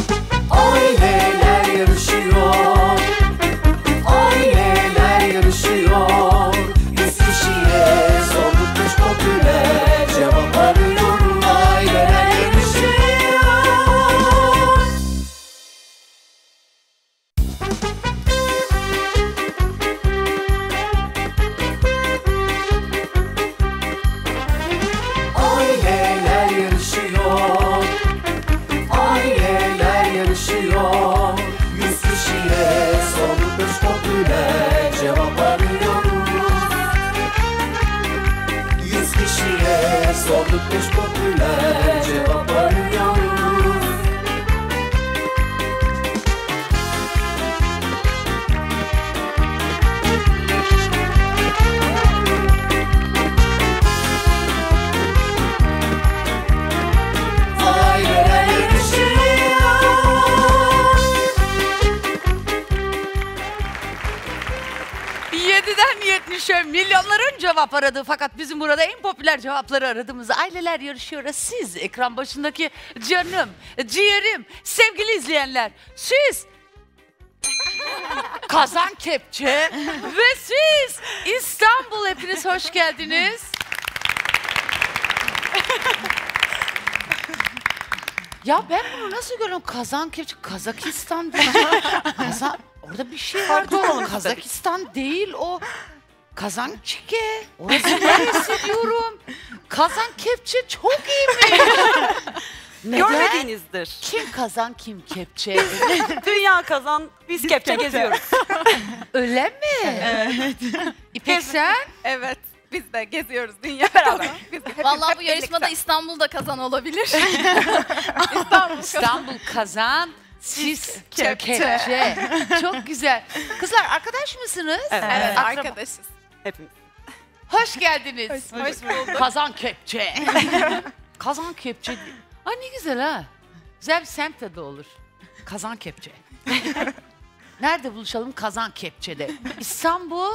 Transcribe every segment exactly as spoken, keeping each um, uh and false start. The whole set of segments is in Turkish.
Aileler yarışıyor, aileler yarışıyor. Yüz kişiye sorduk beş popüler, cevap arıyorum. Aileler yarışıyor. Aileler yarışıyor, aileler yarışıyor. Yüz kişiye sorduk beş popüler, cevap arıyoruz. Yüz kişiye sorduk beş popüler, cevap arıyoruz. Aileler yarışıyor. yediden yetmişe milyonların cevap aradığı fakat bizim burada en popüler cevapları aradığımız aileler yarışıyor. Siz ekran başındaki canım, ciğerim, sevgili izleyenler, siz Kazan Kepçe ve siz İstanbul, hepiniz hoş geldiniz. Ya ben bunu nasıl görüyorum? Kazan Kepçe, Kazakistan değil. Kazan, orada bir şey var. Kazakistan değil o. Kazan Çike. Orası neresi diyorum. Kazan Kepçe çok iyi mi? Görmediğinizdir. Kim kazan, kim kepçe? Dünya kazan, biz, biz kepçe, kepçe geziyoruz. Öyle mi? Evet. İpek sen? Evet. Biz de geziyoruz dünya beraber. Biz de hep- Vallahi hep bu yarışmada birlikte. İstanbul'da kazan olabilir. İstanbul. İstanbul kazan, siz kepçe. kepçe. Çok güzel. Kızlar arkadaş mısınız? Evet. Evet, Akraba- arkadaşız. Hepimiz. Hoş geldiniz. Hoş bulduk. Kazan Kepçe. Kazan Kepçe. Ay ne güzel ha. Güzel bir semt adı olur. Kazan Kepçe. Nerede buluşalım? Kazan Kepçe'de. İstanbul.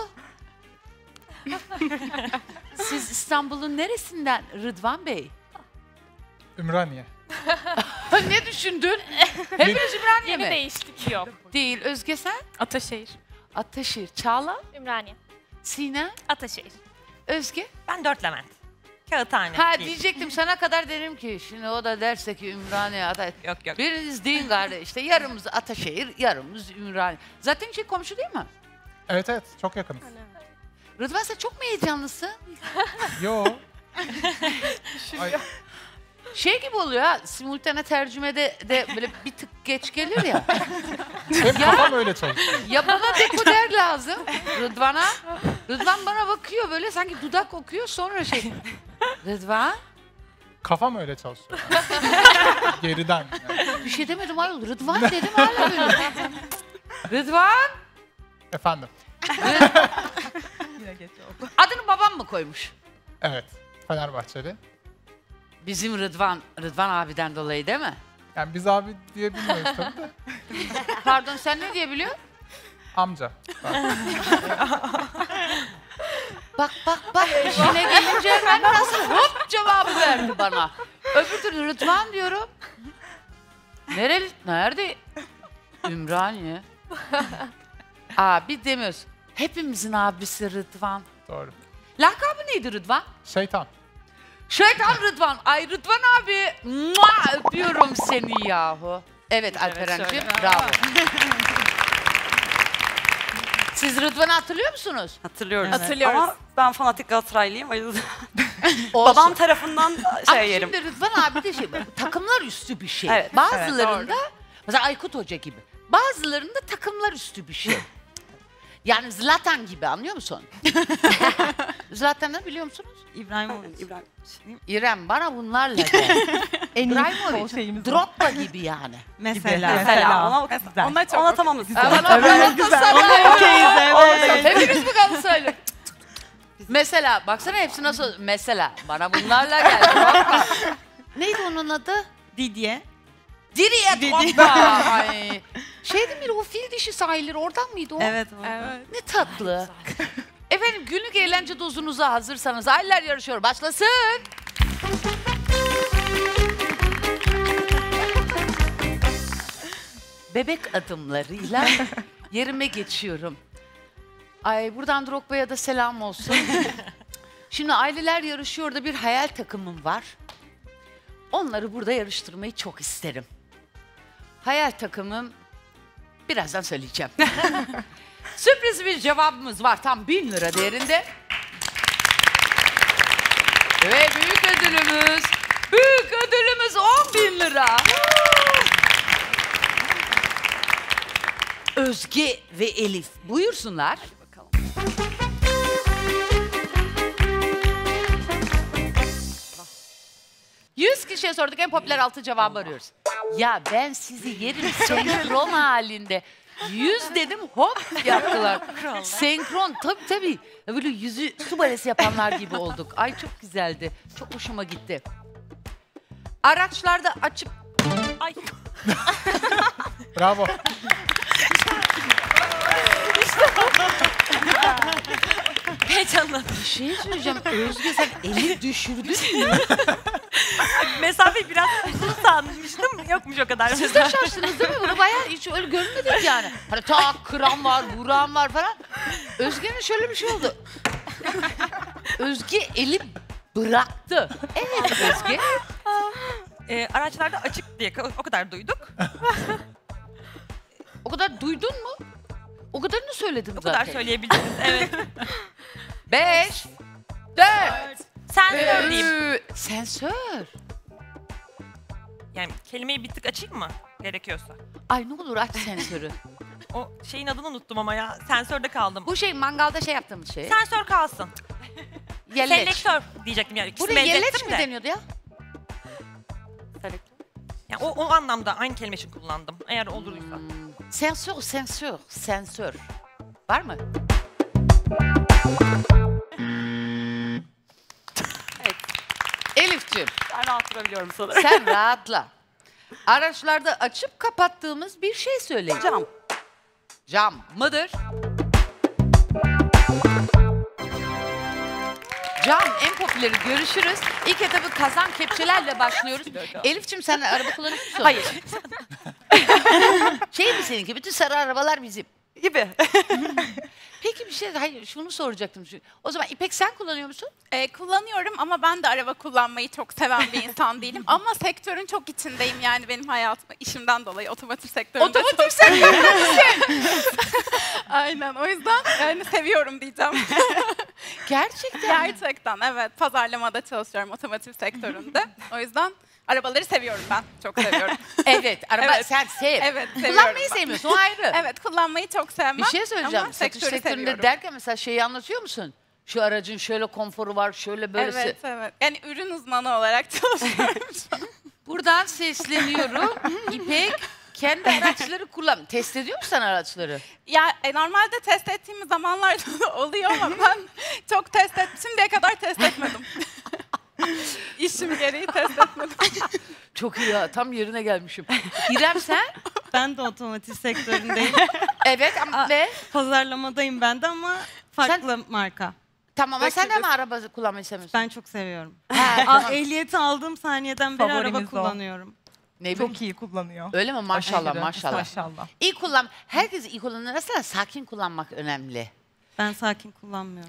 Siz İstanbul'un neresinden Rıdvan Bey? Ümraniye. Ne düşündün? Hepiniz Ümraniye Yeni mi? değiştik. Yok. Değil. Özge sen? Ataşehir. Ataşehir. Çağla? Ümraniye. Sinem? Ataşehir. Özge? Ben dört Levent. Kağıthane. Ha değil. diyecektim sana kadar derim ki şimdi o da derse ki Ümraniye Ata. Yok yok. Biriniz deyin gari işte yarımız Ataşehir, yarımız Ümraniye. Zaten şey komşu değil mi? Evet evet çok yakınız. Rıdvan sen çok mu heyecanlısın? Yo. Ay, Şey gibi oluyor ha, simultane tercümede de böyle bir tık geç gelir ya. benim kafam öyle çalışıyor. Ya bana dekoder lazım Rıdvan'a. Rıdvan bana bakıyor böyle sanki dudak okuyor sonra şey. Rıdvan Kafam öyle çalışıyor. Geriden. Yani. bir şey demedim ayol. Rıdvan dedim hala böyle. Rıdvan. Efendim. Adını babam mı koymuş? Evet. Fenerbahçeli. Bizim Rıdvan, Rıdvan abiden dolayı değil mi? Yani biz abi diye bilmiyoruz tabii de. Pardon sen ne diyebiliyorsun? Amca. Bak bak bak işine gelince hemen nasıl hop cevabı verdi bana. Öbür türlü Rıdvan diyorum. Nereli? Nerede? Ümraniye. Abi demiyoruz. Hepimizin abisi Rıdvan. Doğru. Lakabı neydi Rıdvan? Şeytan. Şeytan Rıdvan. Ay Rıdvan abi. Mua, öpüyorum seni yahu. Evet Alperen'ciğim bravo. Siz Rıdvan'ı hatırlıyor musunuz? Hatırlıyoruz. Hatırlıyoruz. Ama ben fanatik Galatasaraylıyım. O yüzden Olsun. babam tarafından Ama şey yerim. şimdi Rıdvan abi de şey, takımlar üstü bir şey. Evet, Bazılarında, mesela Aykut Hoca gibi, bazılarında takımlar üstü bir şey. Yani Zlatan gibi anlıyor musun? Zlatan'ı biliyor musunuz? İbrahimovic. İbrahim. İrem bana bunlarla gel. İbrahimovic, Drogba gibi yani. Mesela. Mesela. Ona, ona, Ona çok ona tamamız. Bana evet, güzel. Evet. Hepiniz mi Galatasaraylı? Mesela, baksana hepsi nasıl, mesela bana bunlarla gel. Neydi onun adı? Didier. Diriye Drogba. Ay. Şeydi mi o fil dişi sahilleri oradan mıydı o? Evet. Evet. Ne tatlı. Efendim günlük eğlence dozunuza hazırsanız aileler yarışıyor. Başlasın. bebek adımlarıyla yerime geçiyorum. Ay buradan Drogba'ya da selam olsun. Şimdi aileler yarışıyor da bir hayal takımım var. Onları burada yarıştırmayı çok isterim. Hayal takımım birazdan söyleyeceğim. Sürpriz bir cevabımız var tam bin lira değerinde. Ve büyük ödülümüz, büyük ödülümüz on bin lira. Özge ve Elif buyursunlar. Bakalım. yüz kişiye sorduk en popüler altı cevabı arıyoruz. Ya ben sizi yerim senkron halinde. yüz dedim hop yaptılar. Senkron tabii tabii. Böyle yüzü su balesi yapanlar gibi olduk. Ay çok güzeldi. Çok hoşuma gitti. Araçlarda açıp... Ay. Bravo. Heyecanlı. Bir şey söyleyeceğim. Özge sen eli düşürdün mü? Mesafeyi biraz uzun sanmıştım. Yokmuş o kadar. Siz de şaştınız değil mi? Bunu bayağı hiç öyle görmedik yani. Hani tak kıran var, vuran var falan. Özge'nin şöyle bir şey oldu. Özge eli bıraktı. Evet Özge. Ee, araçlarda açık diye o kadar duyduk. O kadar duydun mu? O kadarını söyledim O zaten. kadar söyleyebiliriz. Evet. Beş, dört, Sensör diyeyim. üç. Sensör. Yani kelimeyi bir tık açayım mı? Gerekiyorsa. Ay ne olur aç sensörü. O şeyin adını unuttum ama ya. Sensörde kaldım. Bu şey mangalda şey yaptığımız şey. Sensör kalsın. Yelleç. Selektör diyecektim yani. İkisini Buraya yelleç benzettim mi de. deniyordu ya? Yani o, o anlamda aynı kelime için kullandım. Eğer oluruysa. Hmm. Sensör, sensör, sensör. Var mı? Evet. Elif'ciğim Ben rahat durabiliyorum sanırım. sen rahatla. Araçlarda açıp kapattığımız bir şey söyleyin. Cam. Cam mıdır? Cam en popüleri görüşürüz. İlk etabı kazan kepçelerle başlıyoruz. Elif'ciğim sen araba kullanıyor musun? Hayır. Şey mi seninki? Bütün sarı arabalar bizim. Gibi. Peki bir şey, hayır şunu soracaktım. O zaman İpek sen kullanıyor musun? Ee, kullanıyorum ama ben de araba kullanmayı çok seven bir insan değilim. Ama sektörün çok içindeyim yani benim hayatım, işimden dolayı otomotiv sektöründe. Otomotiv sektöründe Aynen o yüzden yani seviyorum diyeceğim. Gerçekten. Gerçekten evet, pazarlamada çalışıyorum otomotiv sektöründe. O yüzden arabaları seviyorum ben, çok seviyorum. Evet, araba Evet. sen sev. Evet, seviyorum Kullanmayı ben. sevmiyorsun, o ayrı. Evet, kullanmayı çok sevmem. Bir şey söyleyeceğim. Ama Satış sektörü sektöründe seviyorum. derken mesela şeyi anlatıyor musun? Şu aracın şöyle konforu var, şöyle böylesi. Evet, evet. Yani ürün uzmanı olarak çalışıyorum şu an. Buradan sesleniyorum. İpek kendi araçları kullan. Test ediyor musun sen araçları? Ya e, normalde test ettiğimiz zamanlarda da oluyor ama ben çok test et, şimdiye kadar test etmedim. İşim gereği test etmedim. Çok iyi ya, tam yerine gelmişim. İrem sen? Ben de otomotiv sektöründeyim. Evet ama Aa. ne? Pazarlamadayım ben de ama farklı marka. Tamam ama sen de mi Rakibiz. araba kullanmayı sevmiyorsun? Ben çok seviyorum. Ha, Aa, tamam. ehliyeti aldığım saniyeden beri Favorimiz araba o. kullanıyorum. Ne bileyim. Çok iyi kullanıyor. Öyle mi? Maşallah Aşırı. maşallah. Maşallah. İyi kullan. Herkes iyi kullanır. Aslında sakin kullanmak önemli. Ben sakin kullanmıyorum.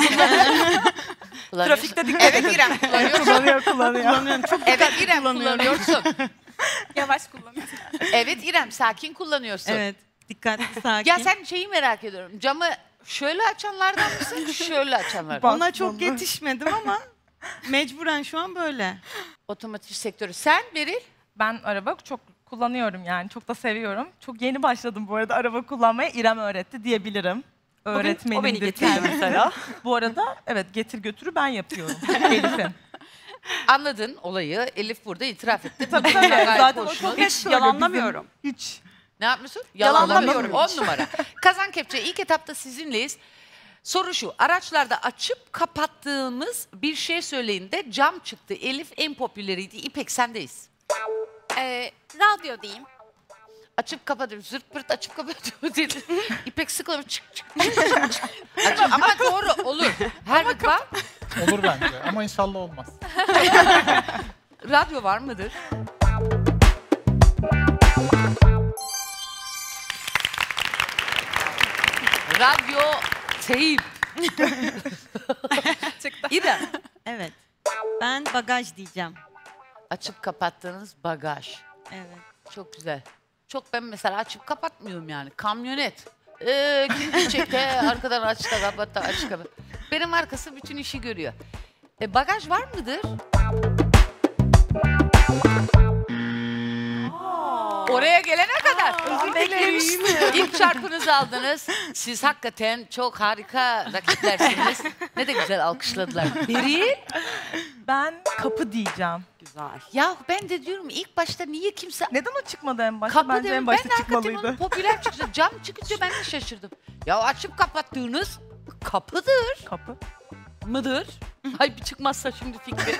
Trafikte dikkat Evet İrem kullanıyorsun. Kullanıyor, kullanıyor. Kullanıyorum. Çok Evet İrem kullanıyorum. kullanıyorsun. Yavaş kullanıyorum. Evet İrem sakin kullanıyorsun. Evet. Dikkatli, sakin. Ya sen şeyi merak ediyorum. Camı şöyle açanlardan mısın? Şöyle açanlardan. Bak- Ona çok yetişmedim ama mecburen şu an böyle. Otomotiv sektörü. Sen Beril? Ben araba çok kullanıyorum yani. Çok da seviyorum. Çok yeni başladım bu arada araba kullanmaya. İrem öğretti diyebilirim. Öğretmenim o beni getirdi mesela. Bu arada evet getir götürü ben yapıyorum. Elif'in. Anladın olayı. Elif burada itiraf etti. Tabii tabii. Gayet Zaten o hoşnut. çok net Hiç söylüyor. yalanlamıyorum. Bizim Hiç. Ne yapmışsın? Yalanlamıyorum. On numara. Kazan kepçe ilk etapta sizinleyiz. Soru şu. Araçlarda açıp kapattığımız bir şey söyleyin de cam çıktı. Elif en popüleriydi. İpek sendeyiz. Ee, radyo diyeyim. Açıp kapatıyor. Zırt pırt açıp kapatıyor dedi. İpek sıkılıyor. Çık çık çık çık. çık. Açıp- ama doğru olur. Her bak. Olur bence ama inşallah olmaz. Radyo var mıdır? radyo teyip. Çıktı. İrem. Evet. Ben bagaj diyeceğim. Açıp kapattığınız bagaj. Evet. Çok güzel. Çok ben mesela açıp kapatmıyorum yani. Kamyonet. Ee, kim gidecek de arkadan aç da kapat da aç kapat. Benim arkası bütün işi görüyor. E, bagaj var mıdır? Oraya gelene kadar. İlk çarpınızı aldınız. Siz hakikaten çok harika rakiplersiniz. Ne de güzel alkışladılar. Beril. Ben kapı diyeceğim. Güzel. Ya ben de diyorum ilk başta niye kimse Neden o çıkmadı en başta? kapı Bence dedim. en Ben başta de hakikaten çıkmalıydı. onun popüler çıktı. Cam çıkınca ben de şaşırdım. Ya açıp kapattığınız kapıdır. Kapı. Mıdır? Ay bir çıkmazsa şimdi fikri.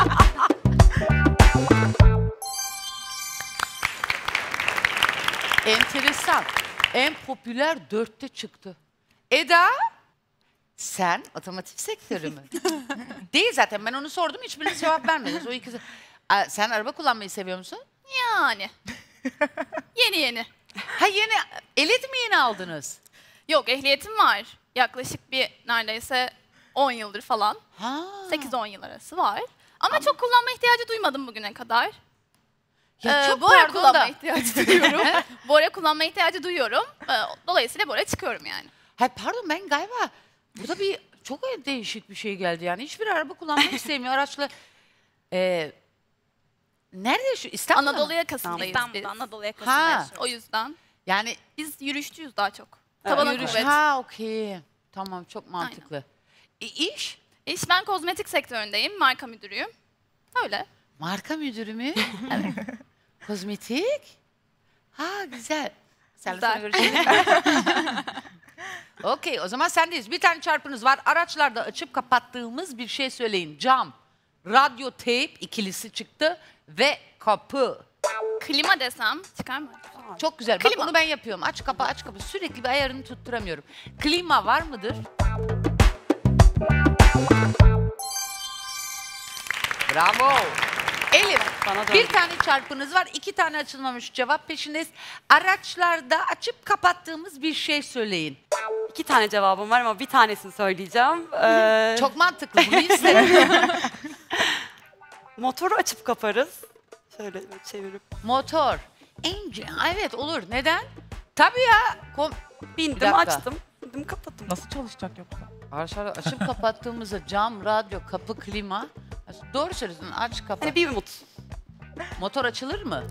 Enteresan. En popüler dörtte çıktı. Eda, sen otomotiv sektörü mü? Değil zaten ben onu sordum hiçbiriniz cevap vermediniz. O ikisi. Aa, sen araba kullanmayı seviyor musun? Yani. Yeni yeni. Ha yeni, ehliyet mi yeni aldınız? Yok ehliyetim var. Yaklaşık bir neredeyse on yıldır falan. Ha. sekiz on yıl arası var. Ama, çok kullanma ihtiyacı duymadım bugüne kadar. Ya Ee, çok Bora pardon kullanma da. ihtiyacı duyuyorum. Bora kullanma ihtiyacı duyuyorum. Ee, dolayısıyla Bora çıkıyorum yani. Hayır pardon ben galiba burada bir çok değişik bir şey geldi yani. Hiçbir araba kullanmak istemiyor araçla. Ee, nerede şu İstanbul'da Anadolu mı? yakasındayız İstanbul'da biz. Anadolu Ha. yakasındayız. O yüzden Yani biz yürüyüşçüyüz daha çok. Tabana yürüyüş. kuvvet. Ha okey. Tamam çok mantıklı. E, iş? İş ben kozmetik sektöründeyim. Marka müdürüyüm. Öyle. Marka müdürü mü? Kozmetik? Ha güzel. Senle Güzel. sonra görüşelim. Okey o zaman sendeyiz. Bir tane çarpınız var. Araçlarda açıp kapattığımız bir şey söyleyin. Cam, radyo, teyp ikilisi çıktı ve kapı. Klima desem çıkar mı? Çok güzel. Bak Klima. onu ben yapıyorum. Aç kapa aç kapa. Sürekli bir ayarını tutturamıyorum. Klima var mıdır? Bravo. Elif. Bana döndü. Bir tane çarpınız var. iki tane açılmamış cevap peşindeyiz. Araçlarda açıp kapattığımız bir şey söyleyin. İki tane cevabım var ama bir tanesini söyleyeceğim. Ee, Çok mantıklı. Bunu isterim. Motoru açıp kaparız. Şöyle böyle çevirip. Motor. Engine. Evet olur. Neden? Tabii ya. Kom Bir Bindim, dakika. açtım. Bindim, kapattım. Nasıl çalışacak yoksa? Araçlarda açıp kapattığımızda cam, radyo, kapı, klima. Doğru söylüyorsun. Aç kapa. Hani bir umut. Motor açılır mı?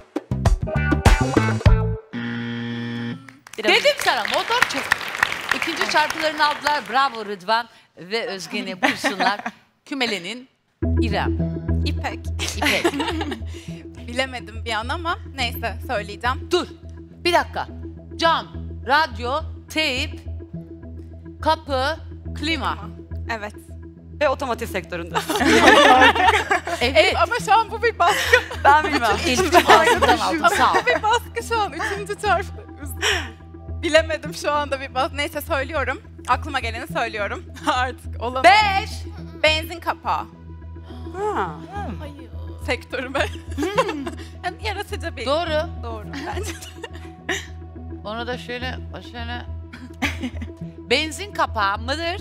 Biraz Dedim sana motor çık. İkinci çarpılarını aldılar. Bravo Rıdvan ve Özgen'e buyursunlar. Kümelenin İrem, İpek. İpek. Bilemedim bir an ama neyse söyleyeceğim. Dur. Bir dakika. Cam, radyo, teyp, kapı, klima. Evet. Ve otomotiv sektöründe. Evet. Ama şu an bu bir baskı. Ben bilmem. Elif'in ağzından aldım. Sağ ol. bir baskı şu an. Üçüncü çarpı. Bilemedim şu anda bir baskı. Neyse söylüyorum. Aklıma geleni söylüyorum. Artık olamaz. Beş. Benzin kapağı. Ha. Hayır. Sektörüme. Yani yaratıcı bir. Doğru. Doğru. Bence de. Onu da şöyle, şöyle. Benzin kapağı mıdır?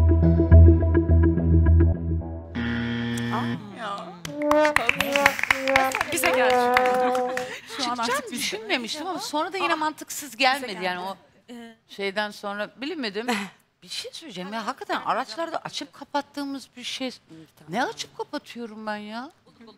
Bize gel. Çıkacağını düşünmemiştim ama sonra da yine mantıksız gelmedi yani o şeyden sonra bilemedim. Bir şey söyleyeceğim ya hakikaten araçlarda açıp kapattığımız bir şey. Ne açıp kapatıyorum ben ya?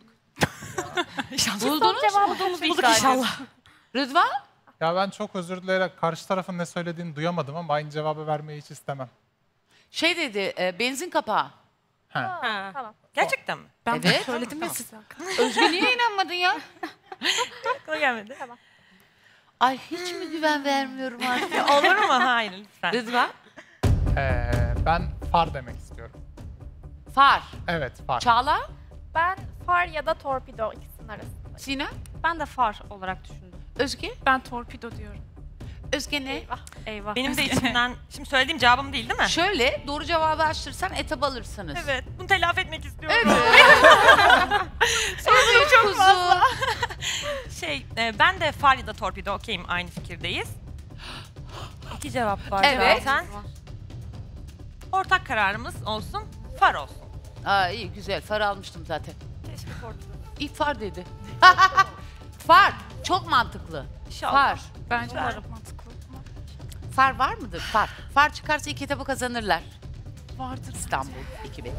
Buldunuz mu? Bulduk inşallah. Rıdvan? Ya ben çok özür dileyerek karşı tarafın ne söylediğini duyamadım ama aynı cevabı vermeyi hiç istemem. Şey dedi e, benzin kapağı. Ha. Tamam. Gerçekten mi? Evet. Söyledim ya size. Özge niye inanmadın ya? Aklıma gelmedi. Tamam. Ay hiç mi güven vermiyorum artık? Olur mu? Hayır lütfen. Rıdvan? Ee, ben far demek istiyorum. Far. Evet far. Çağla? Ben far ya da torpido ikisinin arasındayım. Sinem? Ben de far olarak düşündüm. Özge? Ben torpido diyorum. Özge ne? Eyvah. Benim de içimden, şimdi söylediğim cevabım değil değil mi? Şöyle doğru cevabı açtırsan etap alırsınız. Evet, bunu telafi etmek istiyorum. Evet. Soruyu çok çok fazla. Şey, e, ben de far ya da torpido okeyim, aynı fikirdeyiz. İki cevap var Evet. zaten. Ortak kararımız olsun, far olsun. Aa, iyi güzel. Far almıştım zaten. Keşke torpido. İlk far dedi. Far. Çok mantıklı. İnşallah. Far. Bence umarım mantıklı. Far var mıdır? Far. Far çıkarsa iki kitabı kazanırlar. Vardır. İstanbul ekibi.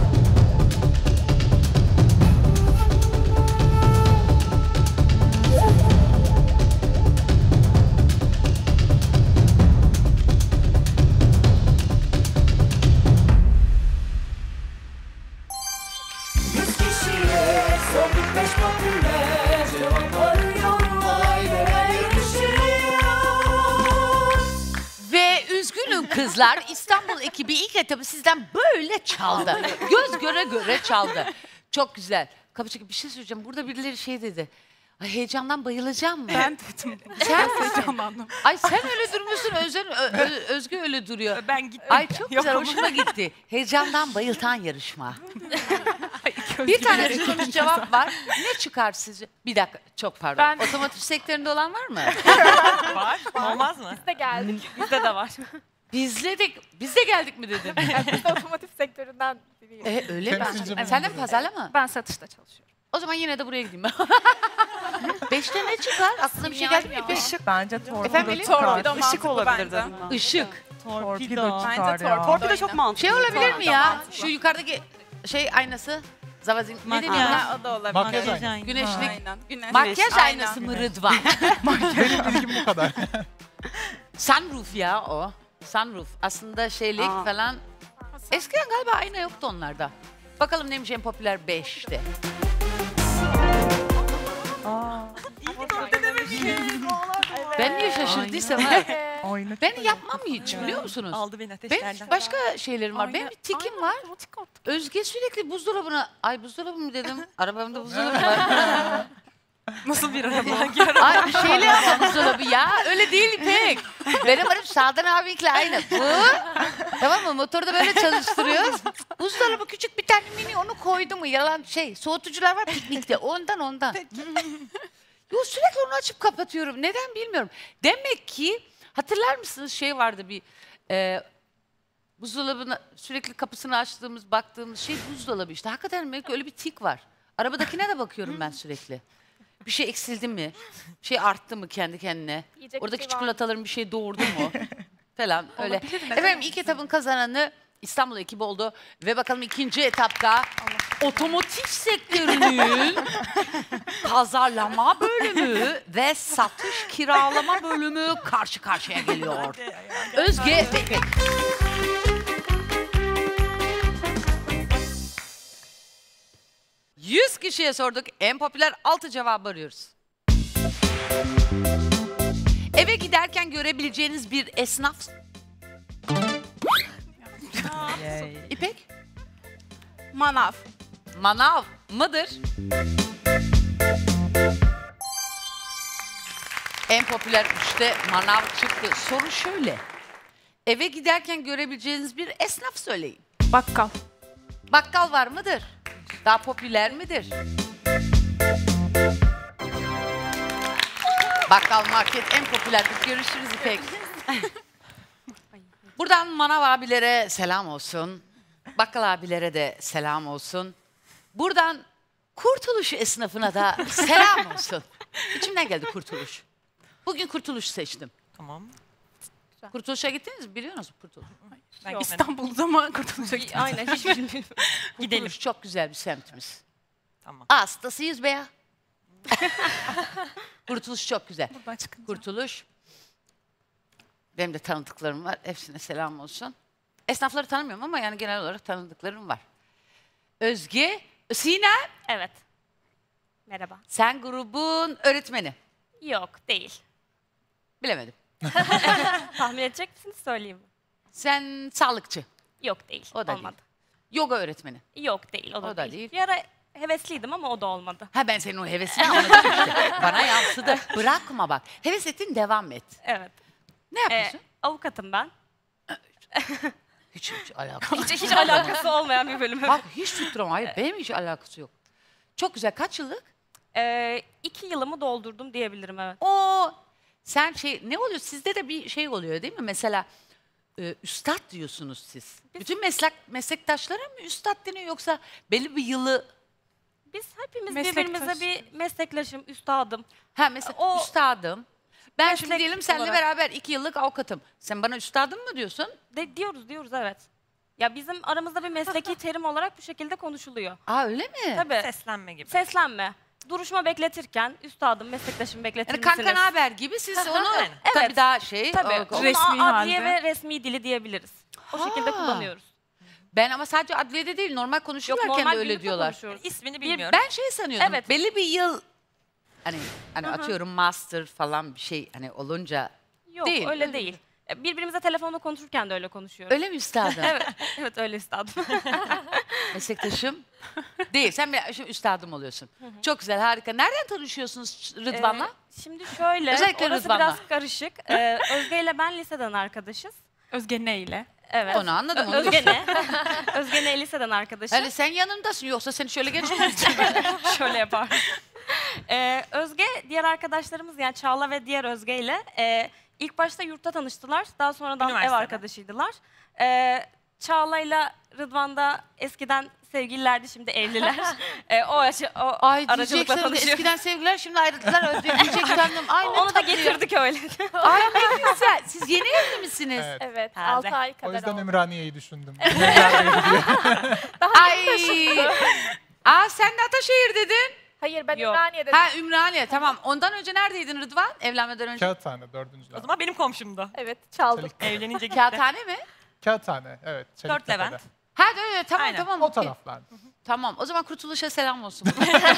Yüz kişiye sorduk beş popüler cevap arıyor aileler yarışıyor. Ve üzgünüm kızlar, İstanbul ekibi ilk etabı sizden böyle çaldı. Göz göre göre çaldı. Çok güzel. Kapı çıkıp bir şey söyleyeceğim. Burada birileri şey dedi. Ay, heyecandan bayılacağım mı? Ben dedim. Sen Heyecanlandım. Ay sen öyle durmuşsun, Özden, Ö- Ö- Özgü öyle duruyor. Ben gittim. Ay çok güzel, hoşuma gitti. Heyecandan bayıltan yarışma. Bir tane sonuç cevap var. Ne çıkar sizce? Bir dakika, çok pardon. Ben- Otomotiv sektöründe olan var mı? Var. Olmaz mı? Biz de geldik. Bizde de var. Bizledik. Biz de geldik mi dedim. Biz de otomotiv sektöründen biriyiz. E, öyle mi? Temsilci mi? Sen de mi pazarlama? Ben satışta çalışıyorum. O zaman yine de buraya gideyim ben. Beşte ne çıkar? Aklına bir şey geldi mi İpek? Bence torpido Efendim, çıkar. Torpido Işık mantıklı olabilir bence. dedim ben. Işık. Torpido Bence çıkar ya. torpido. Torpido çok mantıklı. Şey olabilir mi ya? mantıklı. Şu yukarıdaki şey aynası. Zavazin. Ne deniyor Ha, ona? o da olabilir. Makyaj aynası. Güneşlik. Aynen. Güneş. Makyaj Aynen. aynası mı Rıdvan? Benim bilgim bu kadar. Sunroof ya o. Sunroof. Aslında şeylik Aa. falan. Eskiden galiba ayna yoktu onlarda. Bakalım neymiş en popüler beşte. Ben niye şaşırdıysam ha? Ayna Ben yapmam hiç biliyor musunuz? Aldı beni Ben ateşlerden. başka şeylerim var. Benim bir tikim var. Otomatik oldu. Özge sürekli buzdolabına... Ay buzdolabı mı dedim? Arabamda buzdolabı var. Nasıl bir araba? Hangi araba? Ay şeyli ama buzdolabı ya. Öyle değil İpek. Benim arabam Sağdan abiyle aynı. Bu. Tamam mı? Motorda böyle çalıştırıyoruz. Buzdolabı küçük bir tane mini, onu koydu mu? Yalan şey. Soğutucular var piknikte. Ondan ondan. Yo, sürekli onu açıp kapatıyorum. Neden bilmiyorum. Demek ki hatırlar mısınız şey vardı bir... E, buzdolabına sürekli kapısını açtığımız, baktığımız şey buzdolabı işte. Hakikaten belki öyle bir tik var. Arabadakine de bakıyorum ben sürekli. Bir şey eksildi mi? Bir şey arttı mı kendi kendine? Yiyecek bir Oradaki şey var mı? çikolataların bir şey doğurdu mu? Falan öyle. Efendim ilk etapın kazananı İstanbul ekibi oldu. Ve bakalım ikinci etapta otomotiv sektörünün pazarlama bölümü ve satış kiralama bölümü karşı karşıya geliyor. Özge ve İpek. yüz kişiye sorduk. En popüler altı cevabı arıyoruz. Eve giderken görebileceğiniz bir esnaf... Yay. İpek? Manav. Manav mıdır? En popüler üçte manav çıktı. Soru şöyle. Eve giderken görebileceğiniz bir esnaf söyleyin. Bakkal. Bakkal var mıdır? Daha popüler midir? Bakkal market en popülerdir. Görüşürüz İpek. Buradan manav abilere selam olsun. Bakkal abilere de selam olsun. Buradan Kurtuluş esnafına da selam olsun. İçimden geldi Kurtuluş. Bugün Kurtuluş seçtim. Tamam. Kurtuluş'a gittiniz mi? Biliyor musunuz Kurtuluş? Ben gitmedim. İstanbul zaman kurtuluşa gittim. Aynen hiçbir şey bilmiyorum. Gidelim. Kurtuluş çok güzel bir semtimiz. Tamam. Hastasıyız be ya. Kurtuluş çok güzel. Buradan çıkınca. Kurtuluş. Benim de tanıdıklarım var. Hepsine selam olsun. Esnafları tanımıyorum ama yani genel olarak tanıdıklarım var. Özge, Sinem, Evet. Merhaba. sen grubun öğretmeni. Yok değil. Bilemedim. Tahmin edecek misiniz söyleyeyim mi? Sen sağlıkçı. Yok değil. O da olmadı. değil. Yoga öğretmeni. Yok değil. O da, O da değil. değil. Bir ara hevesliydim ama o da olmadı. Ha ben senin o hevesini anladım işte. Bana yansıdı. Bırakma bak. Heves ettin, devam et. Evet. Ne Ee, yapıyorsun? avukatım ben. Hiç, hiç alakası Hiç, hiç alakası olmayan bir bölüm. Bak hiç tutturamam. Hayır benim hiç alakası yok. Çok güzel. Kaç yıllık? Ee, iki yılımı doldurdum diyebilirim evet. O sen şey ne oluyor? Sizde de bir şey oluyor değil mi? Mesela e, üstad diyorsunuz siz. Bütün meslek meslektaşlara mı üstad deniyor yoksa belli bir yılı? Biz hepimiz Meslektaş. birbirimize bir meslektaşım, üstadım. Ha mesela O- üstadım. Ben şimdi meslek diyelim seninle olarak. beraber iki yıllık avukatım. Sen bana üstadım mı diyorsun? De, diyoruz diyoruz evet. Ya bizim aramızda bir mesleki terim olarak bu şekilde konuşuluyor. Aa öyle mi? Tabii. Seslenme gibi. Seslenme. Duruşma bekletirken üstadım, meslektaşım bekletir Yani misiniz? kanka haber gibi siz onu Aynen. tabii Evet. daha şey. Tabii. o- Onu Resmi a- adliye halde. ve resmi dili diyebiliriz. O şekilde Ha. kullanıyoruz. Ben ama sadece adliyede değil normal Yok konuşurlarken normal de öyle günlük de diyorlar. konuşuyoruz. İsmini Bir- bilmiyorum. Ben şey sanıyordum. Evet. Belli bir yıl hani hani atıyorum master falan bir şey hani olunca Yok değil. öyle değil. E, Birbirimize telefonda konuşurken de öyle konuşuyoruz. öyle mi üstadım? Evet, evet öyle üstadım. Meslektaşım değil. Sen benim şimdi üstadım oluyorsun. Çok güzel, harika. Nereden tanışıyorsunuz Rıdvan'la? Ee, şimdi şöyle, Özellikle orası Rıdvan'la. biraz karışık. Ee, Özge ile ben liseden arkadaşız. Özge ne ile? Evet. Onu anladım. Ö- Onu Özge ne? Özge ne liseden arkadaşız. Hani sen yanındasın yoksa seni şöyle geçirmezsin. Şöyle yapar. Ee, Özge, diğer arkadaşlarımız yani Çağla ve diğer Özge ile e, ilk başta yurtta tanıştılar. Daha sonradan ev Üniversitede. arkadaşıydılar. Ee, Çağla ile Rıdvan da eskiden sevgililerdi, şimdi evliler. Ee, o açı, o Ay aracılıkla diyeceksiniz tanışıyor. eskiden sevgiler şimdi ayrıldılar. Ödeyecek sandım. Ay ne Onu da tatlı ya. getirdik öyle. Ay ne güzel. Siz yeni evli misiniz? Evet. Evet, Taze. altı ay O kadar yüzden oldu. Ümraniye'yi düşündüm. Ümraniye'ye gidiyor. Ay. Aa sen de Ataşehir dedin. Hayır, ben Yok. Ümraniye'de. Ha Ümraniye tamam. Ondan önce neredeydin Rıdvan? Evlenmeden önce. Kağıthane dördüncü O lat. zaman benim komşumdu. Evet, çaldım. Çelik. Evlenince gitti. Kağıthane mi? Kağıthane evet. Dört Çeliktepe'de. Levent. Ha evet tamam Aynen. tamam. O okey. taraflarda. Tamam o zaman Kurtuluş'a selam olsun.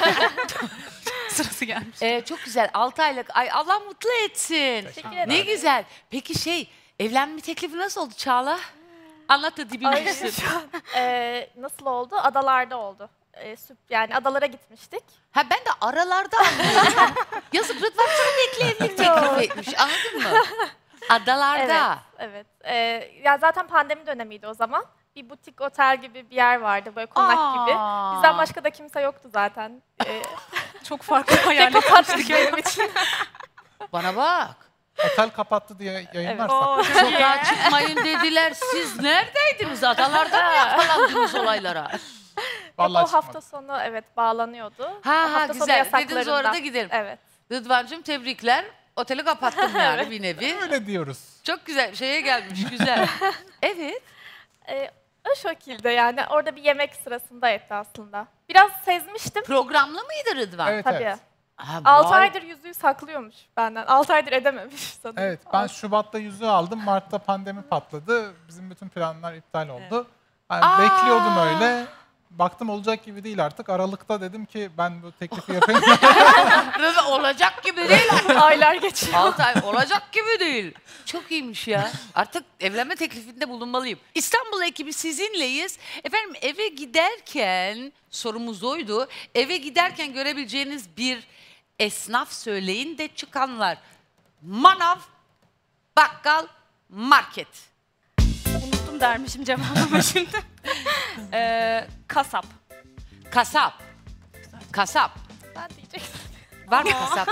Sırası gelmiş. Ee, çok güzel altı aylık. Ay Allah mutlu etsin. Teşekkür Ne ederim. güzel. Peki şey evlenme teklifi nasıl oldu Çağla? Anlat da dibini Öyle düşsün. şu an, e, nasıl oldu? Adalarda oldu. E, süp, yani adalara gitmiştik. Ha ben de aralarda anlıyorum. Yazık Rıdvan sürekli evlilik teklif etmiş anladın mı? Adalarda. Evet, evet. E, ya zaten pandemi dönemiydi o zaman. Bir butik otel gibi bir yer vardı, böyle konak gibi. Aa. Bizden başka da kimse yoktu zaten. E, Çok farklı hayal tek kapatmıştık benim için. Bana bak. Otel kapattı diye yayınlarsak. Oo, Sokağa çıkmayın dediler. Siz neredeydiniz? Adalarda mı yakalandınız olaylara? Vallahi Hep o hafta çıkmadı. sonu evet bağlanıyordu. Ha, ha, hafta sonu güzel. Dediniz yasaklarından. orada gidelim. Evet. Rıdvan'cığım tebrikler. Oteli kapattım yani bir nevi. Öyle diyoruz. Çok güzel şeye gelmiş güzel. Evet. E, o şekilde yani orada bir yemek sırasında etti aslında. Biraz sezmiştim. Programlı mıydı Rıdvan? Evet Tabii. evet. Ha, altı vay. aydır yüzüğü saklıyormuş benden. altı aydır edememiş sanırım. Evet ben Şubat'ta yüzüğü aldım. Mart'ta pandemi patladı. Bizim bütün planlar iptal oldu. Yani Aa! bekliyordum öyle. Baktım olacak gibi değil artık. Aralıkta dedim ki ben bu teklifi yapayım. Rıdvan olacak gibi değil. Aylar geçiyor. altı ay olacak gibi değil. Çok iyiymiş ya. Artık evlenme teklifinde bulunmalıyım. İstanbul ekibi sizinleyiz. Efendim eve giderken sorumuz oydu. Eve giderken görebileceğiniz bir esnaf söyleyin de çıkanlar. Manav, bakkal, market. unuttum dermişim cevabımı şimdi. Ee, kasap. Kasap. Kasap. Ben diyecektim. Var mı kasap?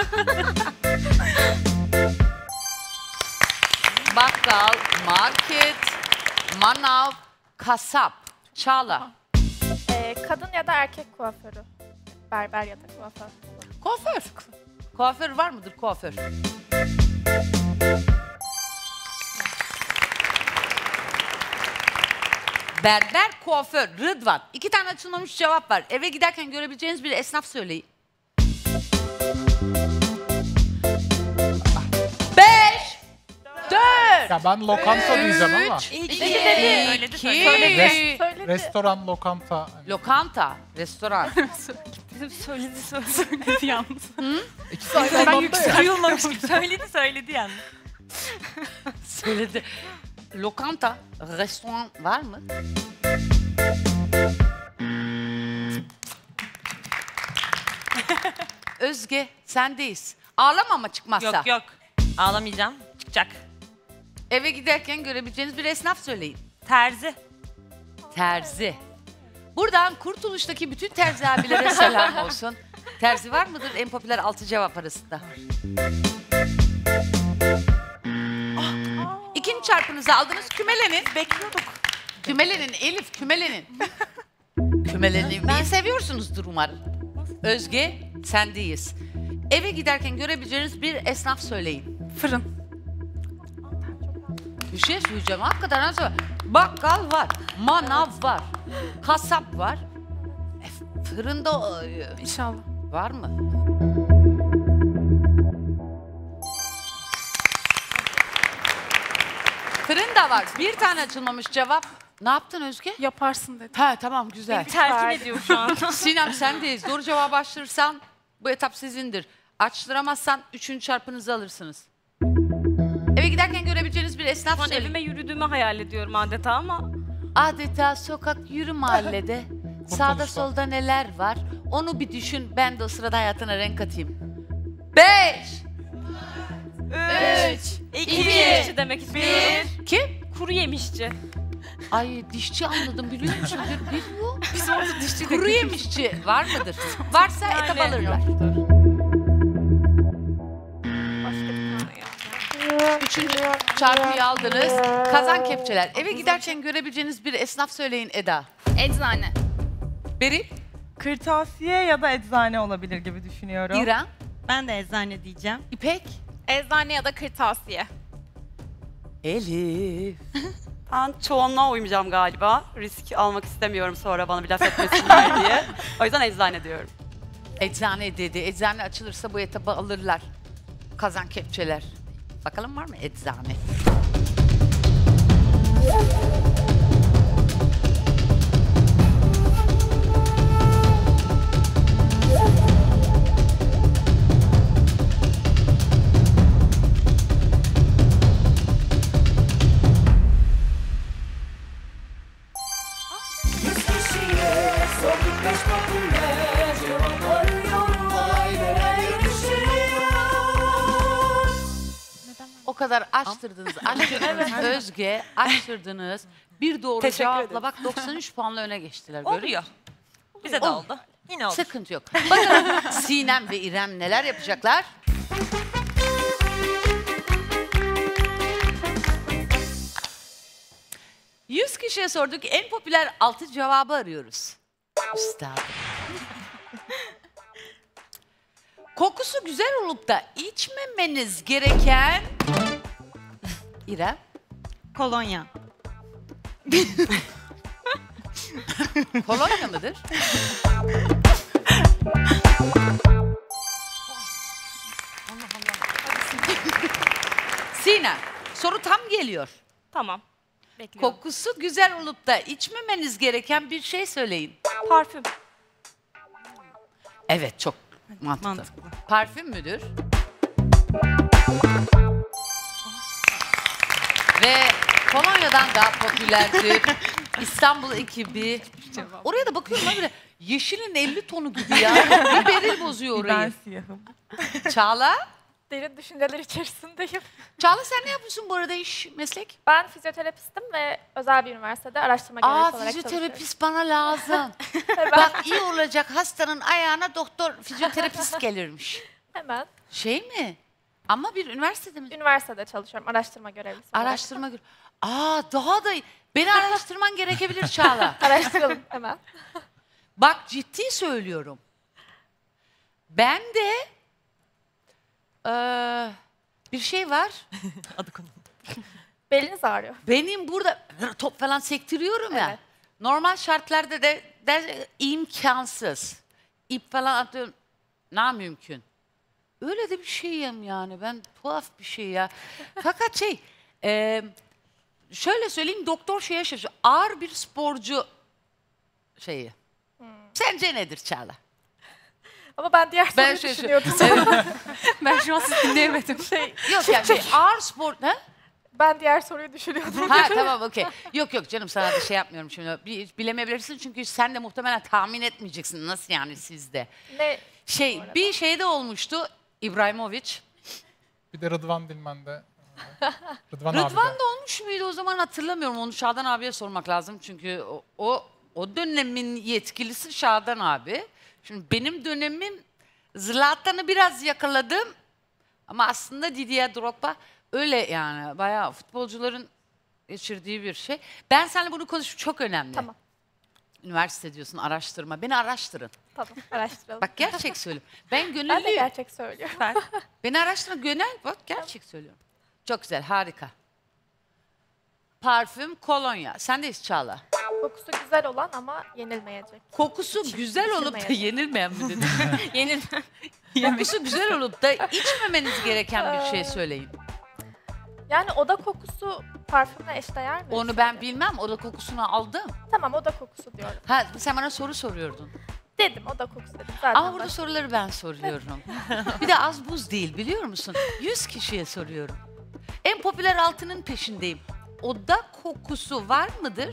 Bakkal, market, manav, kasap. Çağla. Ee, kadın ya da erkek kuaförü. Berber ya da kuaför. Kuaför. Kuaför var mıdır kuaför? Berber, kuaför, Rıdvan. İki tane açılmamış cevap var. Eve giderken görebileceğiniz bir esnaf söyleyin. Beş, dört, ya ben lokanta diyeceğim ama. üç, İyi iki, ki söyledi, iki, söyledi. Söyledi. Restoran, lokanta. hani lokanta, restoran. Söyledi söyledi. Söyledi yalnız. İkisi aynı Ben anda ya. yüksek. Duyulmamış gibi söyledi söyledi yani. Söyledi. Lokanta, restoran var mı? Özge, sendeyiz. Ağlama ama çıkmazsa. Yok yok. Ağlamayacağım. Çıkacak. Eve giderken görebileceğiniz bir esnaf söyleyin. Terzi. Terzi. Buradan Kurtuluş'taki bütün terzi abilere selam olsun. Terzi var mıdır en popüler altı cevap arasında? çarpınızı aldınız. Kümelenin. Bekliyorduk. Kümelenin Elif, kümelenin. Kümelenin. seviyorsunuzdur umarım. Özge, sendeyiz. Eve giderken görebileceğiniz bir esnaf söyleyin. Fırın. Bir şey söyleyeceğim. Hakikaten nasıl? Bakkal var, manav var, kasap var. E, fırında e, İnşallah. var mı? Fırın da var. Bir tane açılmamış cevap. Ne yaptın Özge? Yaparsın dedi. Ha tamam güzel. Telkin ediyor şu an. Sinem sendeyiz. Doğru cevabı açtırırsan bu etap sizindir. Açtıramazsan üçüncü çarpınızı alırsınız. Eve giderken görebileceğiniz bir esnaf Şu an söyleyin. evime yürüdüğümü hayal ediyorum adeta ama. Adeta sokak yürü mahallede. Sağda solda neler var? Onu bir düşün. Ben de o sırada hayatına renk katayım. Beş. Üç. İki. İki. Yemişçi demek istiyorum. Kim? Kuru yemişçi. Ay dişçi anladım biliyor musun? Bir, biliyor. Biz orada dişçi Kuru yemişçi var mıdır? Varsa etap alırlar. Üçüncü çarpıyı aldınız. Kazan kepçeler. Eve giderken görebileceğiniz bir esnaf söyleyin Eda. Eczane. Beril, Kırtasiye ya da eczane olabilir gibi düşünüyorum. İrem, Ben de eczane diyeceğim. İpek, Eczane ya da kırtasiye. Elif. Ben çoğunluğa uymayacağım galiba. Risk almak istemiyorum sonra bana bir laf etmesinler diye. O yüzden eczane diyorum. Eczane dedi. Eczane açılırsa bu etabı alırlar. Kazan kepçeler. Bakalım var mı eczane? Yüz kişiye sorduk beş popüler cevap arıyorum aileler yarışıyor. O kadar açtırdınız, açtırdınız Özge, açtırdınız. Bir doğru Teşekkür cevapla ederim. bak doksan üç puanla öne geçtiler. görüyor Oluyor. musun? Bize de Olur. oldu. Yine olur. Sıkıntı yok. Bakalım Sinem ve İrem neler yapacaklar? Yüz kişiye sorduk. En popüler altı cevabı arıyoruz. Üstadım. Kokusu güzel olup da içmemeniz gereken... İrem. Kolonya. Kolonya mıdır? Sinem, soru tam geliyor. Tamam. Bekliyorum. Kokusu güzel olup da içmemeniz gereken bir şey söyleyin. Parfüm. Evet, çok mantıklı. Mantıklı. Parfüm müdür? Ve Polonya'dan daha popülerdir. İstanbul ekibi. Oraya da bakıyorum ha böyle yeşilin elli tonu gibi ya. Bir beril bozuyor Ben orayı. siyahım. Çağla? Derin düşünceler içerisindeyim. Çağla sen ne yapıyorsun bu arada iş, meslek? Ben fizyoterapistim ve özel bir üniversitede araştırma görevlisi Aa olarak çalışıyorum. fizyoterapist bana lazım. Hemen, Bak iyi olacak hastanın ayağına doktor fizyoterapist gelirmiş. hemen. Şey mi? Ama bir üniversitede mi? Üniversitede çalışıyorum araştırma görevlisi olarak. Araştırma gör. Aa daha da beni araştırman gerekebilir Çağla. Araştıralım hemen. Bak ciddi söylüyorum. Ben de eee, bir şey var. Adı konu. Beliniz ağrıyor. Benim burada top falan sektiriyorum ya. Evet. Normal şartlarda da, da imkansız. İp falan atıyorum. Ne mümkün? Öyle de bir şeyim yani. Ben tuhaf bir şey ya. Fakat şey, e, şöyle söyleyeyim doktor şeye şaşırıyor. Ağır bir sporcu şeyi. Sence nedir Çağla? Ama ben diğer Ben soruyu şey- düşünüyordum. Ben şu an sizi dinleyemedim. Şey, Yok yani şey, ağır spor... Ha? ben diğer soruyu düşünüyordum. Ha tamam okey. Yok yok canım sana da şey yapmıyorum şimdi. Bir, bilemeyebilirsin çünkü sen de muhtemelen tahmin etmeyeceksin. Nasıl yani sizde? Ne? Şey bir şeyde olmuştu İbrahimovic. Bir de Rıdvan Dilmen'de. Rıdvan, abi Rıdvan de. da olmuş muydu o zaman hatırlamıyorum. Onu Şadan abiye sormak lazım. Çünkü o, o, o dönemin yetkilisi Şadan abi. Şimdi benim dönemim Zlatan'ı biraz yakaladım. Ama aslında Didier Drogba öyle yani bayağı futbolcuların geçirdiği bir şey. Ben seninle bunu konuşup çok önemli. Tamam. Üniversite diyorsun, araştırma. Beni araştırın. Tamam, araştıralım. Bak gerçek söylüyorum. Ben Ben de gönüllüyüm. gerçek söylüyorum. Beni araştırın, gönül. Bak gerçek söylüyorum. Çok güzel, harika. Parfüm, kolonya. Sen de Çağla. Kokusu güzel olan ama yenilmeyecek. Kokusu güzel olup da Bitirmeyecek. yenilmeyen mi dedin? Yenil. Kokusu güzel olup da içmemeniz gereken bir şey söyleyin. Yani oda kokusu parfümle eşdeğer mi? Onu ben bilmem, oda kokusunu aldım. Tamam, oda kokusu diyorum. Ha, sen bana soru soruyordun. Dedim, oda kokusu dedim. Zaten Ama burada baş- soruları ben soruyorum. Bir de az buz değil biliyor musun? Yüz kişiye soruyorum. En popüler altının peşindeyim. Oda kokusu var mıdır?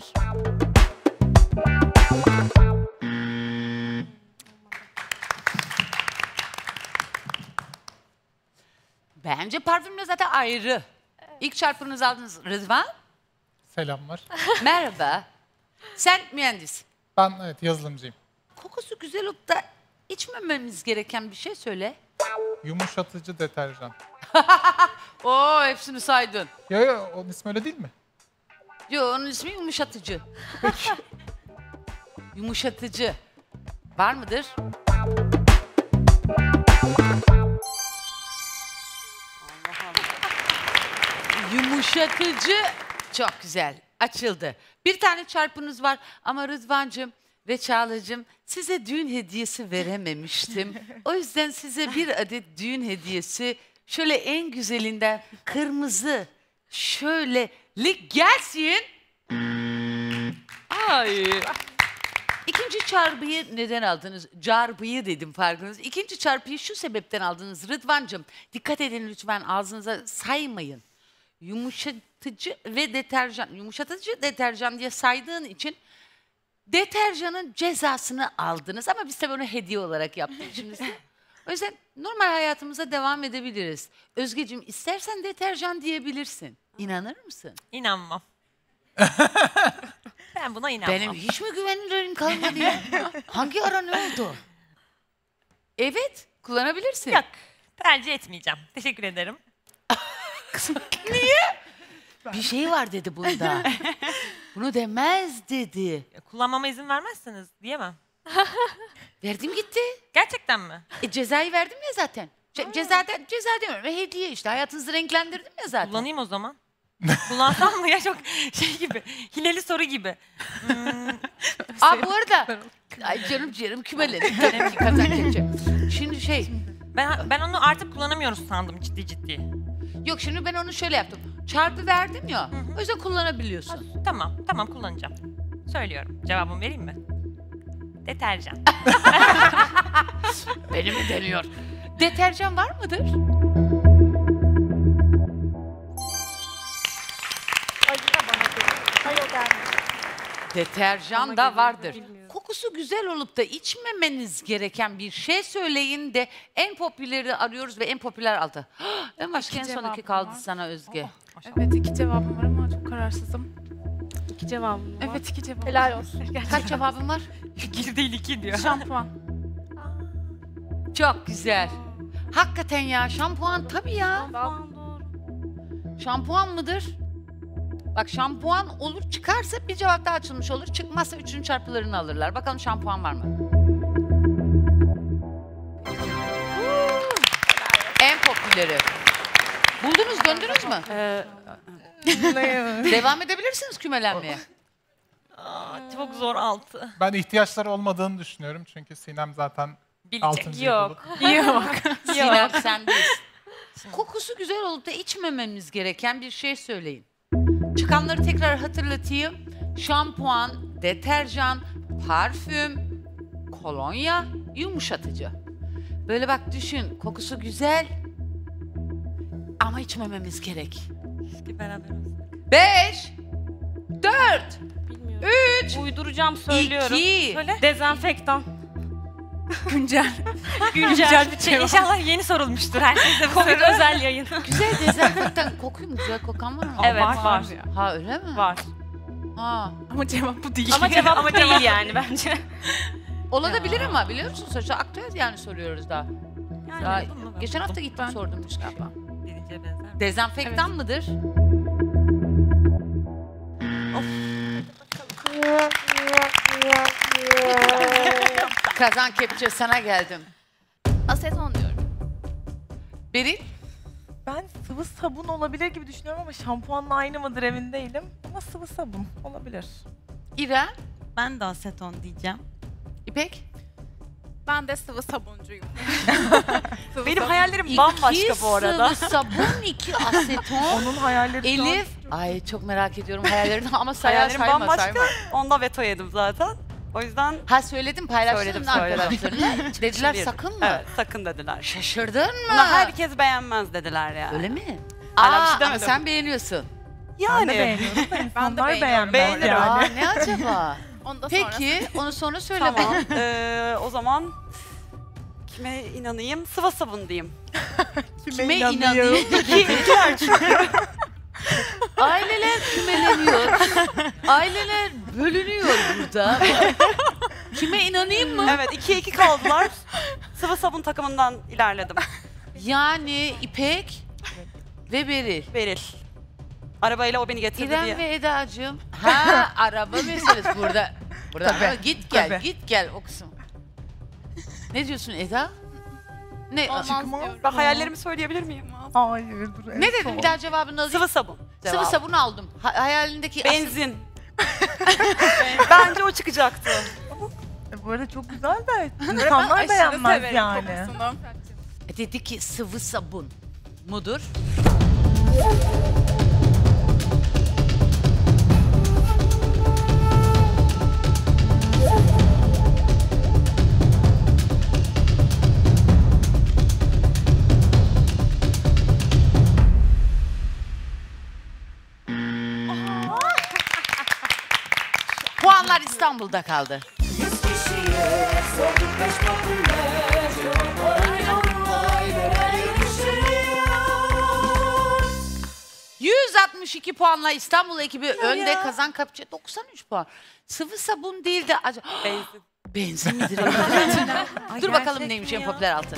Bence parfümle zaten ayrı. İlk çarpınızı aldınız Rıdvan. Selamlar. Merhaba. Sen mühendis. Ben evet yazılımcıyım. Kokusu güzel olup da içmememiz gereken bir şey söyle. Yumuşatıcı deterjan. Oo hepsini saydın. Ya ya onun ismi öyle değil mi? Yo onun ismi yumuşatıcı. Yumuşatıcı. Var mıdır? Yumuşatıcı. Çok güzel. Açıldı. Bir tane çarpınız var ama Rıdvancığım ve Çağla'cığım size düğün hediyesi verememiştim. O yüzden size bir adet düğün hediyesi şöyle en güzelinden kırmızı şöyle lik gelsin. Ay. İkinci çarpıyı neden aldınız? Çarpıyı dedim farkınız. İkinci çarpıyı şu sebepten aldınız Rıdvancığım. Dikkat edin lütfen ağzınıza saymayın. Yumuşatıcı ve deterjan. Yumuşatıcı deterjan diye saydığın için deterjanın cezasını aldınız. Ama biz de bunu hediye olarak yaptık şimdi size. O yüzden normal hayatımıza devam edebiliriz. Özgeciğim istersen deterjan diyebilirsin. İnanır mısın? İnanmam. Ben buna inanmam. Benim hiç mi güvenilirliğim kalmadı ya? Hangi ara ne oldu? Evet, kullanabilirsin. Yok, tercih etmeyeceğim. Teşekkür ederim. Niye? Bir şey var dedi bunda. Bunu demez dedi. Kullanmama izin vermezseniz diyemem. Verdim gitti. Gerçekten mi? E, cezayı verdim ya zaten. Ce cezadan, ceza demiyorum. E, hediye işte. Hayatınızı renklendirdim ya zaten. Kullanayım o zaman. Kullansam mı ya, çok şey gibi. Hileli soru gibi. Hmm. Aa bu arada. Ay canım ciğerim kümelerim. Canım ki kazan keçi. Şimdi şey. Ben, ben onu artık kullanamıyoruz sandım ciddi ciddi. Yok şimdi ben onu şöyle yaptım. Çarpı verdim ya. Hı hı. O yüzden kullanabiliyorsun. Tamam, tamam kullanacağım. Söylüyorum. Cevabımı vereyim mi? Deterjan. Beni mi deniyor? Deterjan var mıdır? Ay yine bana geliyor. Ay o gelmiş. Deterjan da vardır. Kokusu güzel olup da içmemeniz gereken bir şey söyleyin de en popüleri arıyoruz ve en popüler aldı. En başka en sonraki kaldı var. sana Özge. Evet iki cevabım var ama çok kararsızım. İki cevabım var. Evet iki cevabım. Helal olsun. Kaç cevabın var? Bir değil iki diyor. Şampuan. Çok güzel. Hakikaten ya şampuan tabii ya. Şampuan mıdır? Bak şampuan olur çıkarsa bir cevap daha açılmış olur. Çıkmazsa üçünün çarpılarını alırlar. Bakalım şampuan var mı? En popüleri. Buldunuz döndünüz mü? Devam edebilirsiniz kümelenmeye. Aa, çok zor altı. Ben ihtiyaçları olmadığını düşünüyorum çünkü Sinem zaten Bilecek. altıncıyı Yok. bulup. Yok. Sinem sendeyiz. Kokusu güzel olup da içmememiz gereken bir şey söyleyin. Çıkanları tekrar hatırlatayım. Şampuan, deterjan, parfüm, kolonya, yumuşatıcı. Böyle bak düşün, kokusu güzel ama içmememiz gerek. Beraber olsun. Beş, dört, Bilmiyorum. üç, Uyduracağım söylüyorum. iki. Söyle. Dezenfektan. Güncel. Güncel bir şey. İnşallah yeni sorulmuştur herkese bu Covid soru. özel yayın. Güzel dezenfektan kokuyor mu? Güzel kokan var mı? Evet var. var. Ha öyle mi? Var. Ha. Ama cevap bu değil. Ama cevap ama değil yani bence. Olabilir ama biliyor musun? Sonuçta aktüel yani soruyoruz daha. Yani Daha buldum mu? Ben geçen hafta buldum. gittim sordum işte. Birinciye benzer mi? Dezenfektan mıdır? Kazan kepçe sana geldim. Aseton diyorum. Beril? Ben sıvı sabun olabilir gibi düşünüyorum ama şampuanla aynı mıdır emin değilim. Ama sıvı sabun olabilir. İrem? Ben de aseton diyeceğim. İpek? Ben de sıvı sabuncuyum. Sıvı Benim sabun. hayallerim bambaşka İki bu arada. sıvı sabun, iki aseton. Onun hayalleri şu an- Elif. Ay çok merak ediyorum hayallerini ama sayar Hayallerim sayma bambaşka. sayma. Onda veto yedim zaten. O yüzden Ha söyledim paylaştın Söyledim, mı söyledim. arkadaşlarına? Dediler Şimdi- sakın mı? evet, sakın dediler. Şaşırdın mı? Bunu herkes beğenmez dediler yani. Öyle mi? Hala Aa, bir şey ama demedim. sen beğeniyorsun. Ben de Yani beğeniyorum da insanlar beğeniyorum. beğenmez Beğenirim. yani. Aa, ne acaba? Onu da Peki onu sonra söyle tamam. bana. Ee, o zaman kime inanayım? Sıvı sabun diyeyim. Kime inanıyor? Aileler kümeleniyor. Aileler bölünüyor burada. Kime inanayım mı? Evet, ikiye iki kaldılar. Sıvı sabun takımından ilerledim. Yani İpek ve Beril. Beril. Arabayla o beni getirdi İrem diye. ve Eda'cığım. Ha araba meselesi burada. Burada Tabii, ama git gel tabii. git gel o kısım. Ne diyorsun Eda? Ne? Olmaz Çıkmaz. diyorum. Ben hayallerimi söyleyebilir miyim? Hayır dur. en Ne dedin? son. Bir daha cevabını alayım. Sıvı sabun. Sıvı Cevabı. sabun aldım. Ha- hayalindeki asit- Benzin. Bence o çıkacaktı. E, bu arada çok güzel de insanlar Aşırı beğenmez severim yani. kokusunu. E, dedi ki sıvı sabun mudur? Puanlar İstanbul'da kaldı. Yüz kişiye sorduk beş popüler. Cevapları aileler yarışıyor. yüz altmış iki puanla İstanbul ekibi önde. Kazan Kapçı doksan üç puan. Sıvı sabun değil de acaba Benzin. benzin midir? Dur bakalım neymiş en popüler altı.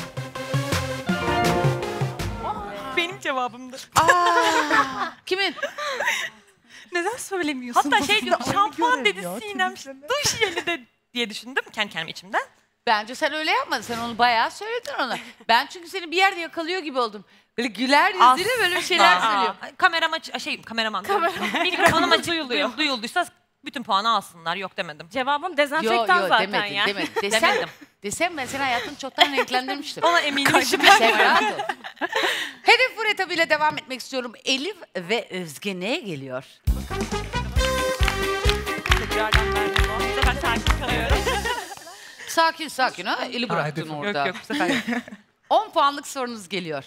Benim cevabımdı. Aa, kimin? Neden söylemiyorsun? Hatta şey diyor, Aynı şampuan görev dedi ya, Sinem, temizleme. duş jeli de diye düşündüm kendi kendime içimden. Bence sen öyle yapmadın. Sen onu bayağı söyledin ona. Ben çünkü seni bir yerde yakalıyor gibi oldum. Böyle güler yüzüyle böyle bir şeyler söylüyor. Aa, kameraman, aç- şey kameraman. Mikrofonum açık duyul, duyulduysa bütün puanı alsınlar. Yok demedim. Cevabım Yo dezenfektan yo zaten demedin ya. demedin. Desem, Demedim. desem ben senin hayatını çoktan renklendirmiştim. Ona eminim. Sen rahat ol. Hedef Fur etabıyla devam etmek istiyorum. Elif ve Özge neye geliyor? Tekrardan ben Bu sefer sakin kalıyorum. Sakin sakin ha. Eli bıraktın hedef- orada. Yok yok bu sefer. on puanlık sorunuz geliyor.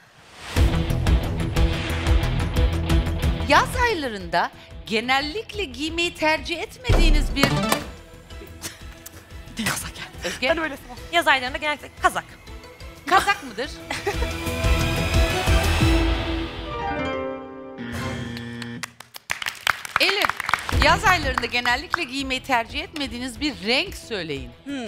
Yaz aylarında genellikle giymeyi tercih etmediğiniz bir... Kazak. Özge, Ben öyle Yaz aylarında genellikle kazak. kazak mıdır? Elif, yaz aylarında genellikle giymeyi tercih etmediğiniz bir renk söyleyin. Hmm.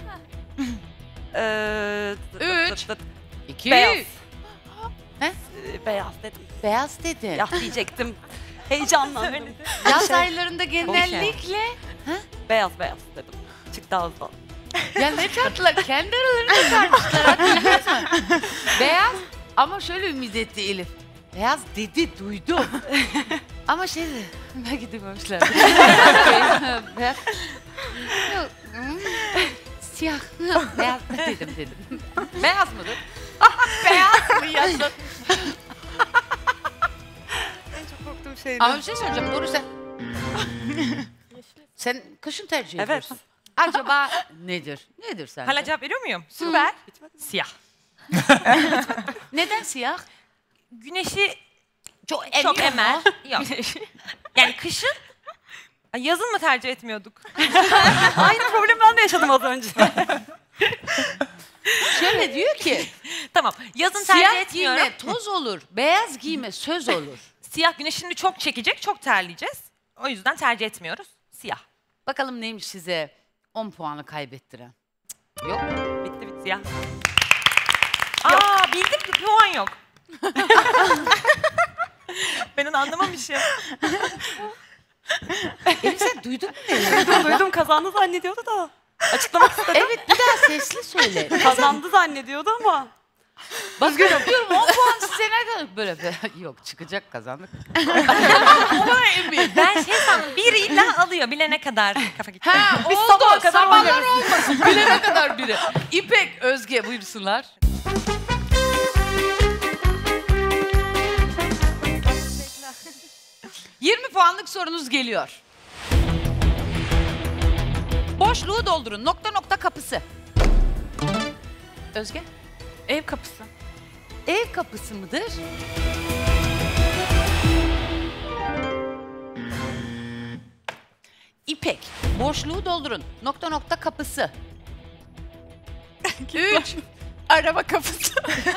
Ee, Üç. İki. Beyaz. He? Ee, Beyaz dedim. Beyaz dedin. Ya diyecektim. Heyecanlandım. Yaz aylarında genellikle... Beyaz beyaz dedim. Çıktı ağızdan. Ya ne tatlılar. Kendi aralarında sarmışlar. Hatırlıyor musun? Beyaz ama şöyle ümit etti Elif. Beyaz dedi, duydum. Ama şey dedi, belki dememişler. Beyaz. Yok, hmm, siyah. Beyaz dedim dedim. Beyaz mıdır? Beyaz mı yazın? En çok korktuğum şeydi. Ama bir şey söyleyeceğim. Doğru sen. Sen kışın tercih Evet. ediyorsun. Acaba nedir? Nedir sence? Hala cevap veriyor muyum? Süper. Siyah. Neden siyah? Güneşi Çok, çok emiyor emer. mu? Yok. Yani kışın Ay, yazın mı tercih etmiyorduk? Aynı problemi ben de yaşadım az önce. Şöyle diyor ki, Tamam. Yazın tercih siyah etmiyorum. giyme toz olur, beyaz giyme söz olur. Siyah güneş şimdi çok çekecek, çok terleyeceğiz. O yüzden tercih etmiyoruz. Siyah. Bakalım neymiş size on puanı kaybettiren. Cık, Yok. Bitti bitti siyah. Aa bildim ki puan yok. Ben onu anlamamışım. Elif sen duydun mu beni? duydum duydum kazandı zannediyordu da. Açıklamak istedim. Evet bir daha sesli söyle. Kazandı zannediyordu ama. Bakıyorum diyorum on puan size ne kadar böyle yok çıkacak kazandık. Ben şey sandım, biri illa alıyor bilene kadar kafa gitti. Ha Biz oldu sabaha kadar sabahlar oynarız. olmasın bilene kadar biri. İpek, Özge buyursunlar. yirmi puanlık sorunuz geliyor. Boşluğu doldurun. Nokta nokta kapısı. Özge? Ev kapısı. Ev kapısı mıdır? İpek. Boşluğu doldurun. Nokta nokta kapısı. Üç. Araba kapısı.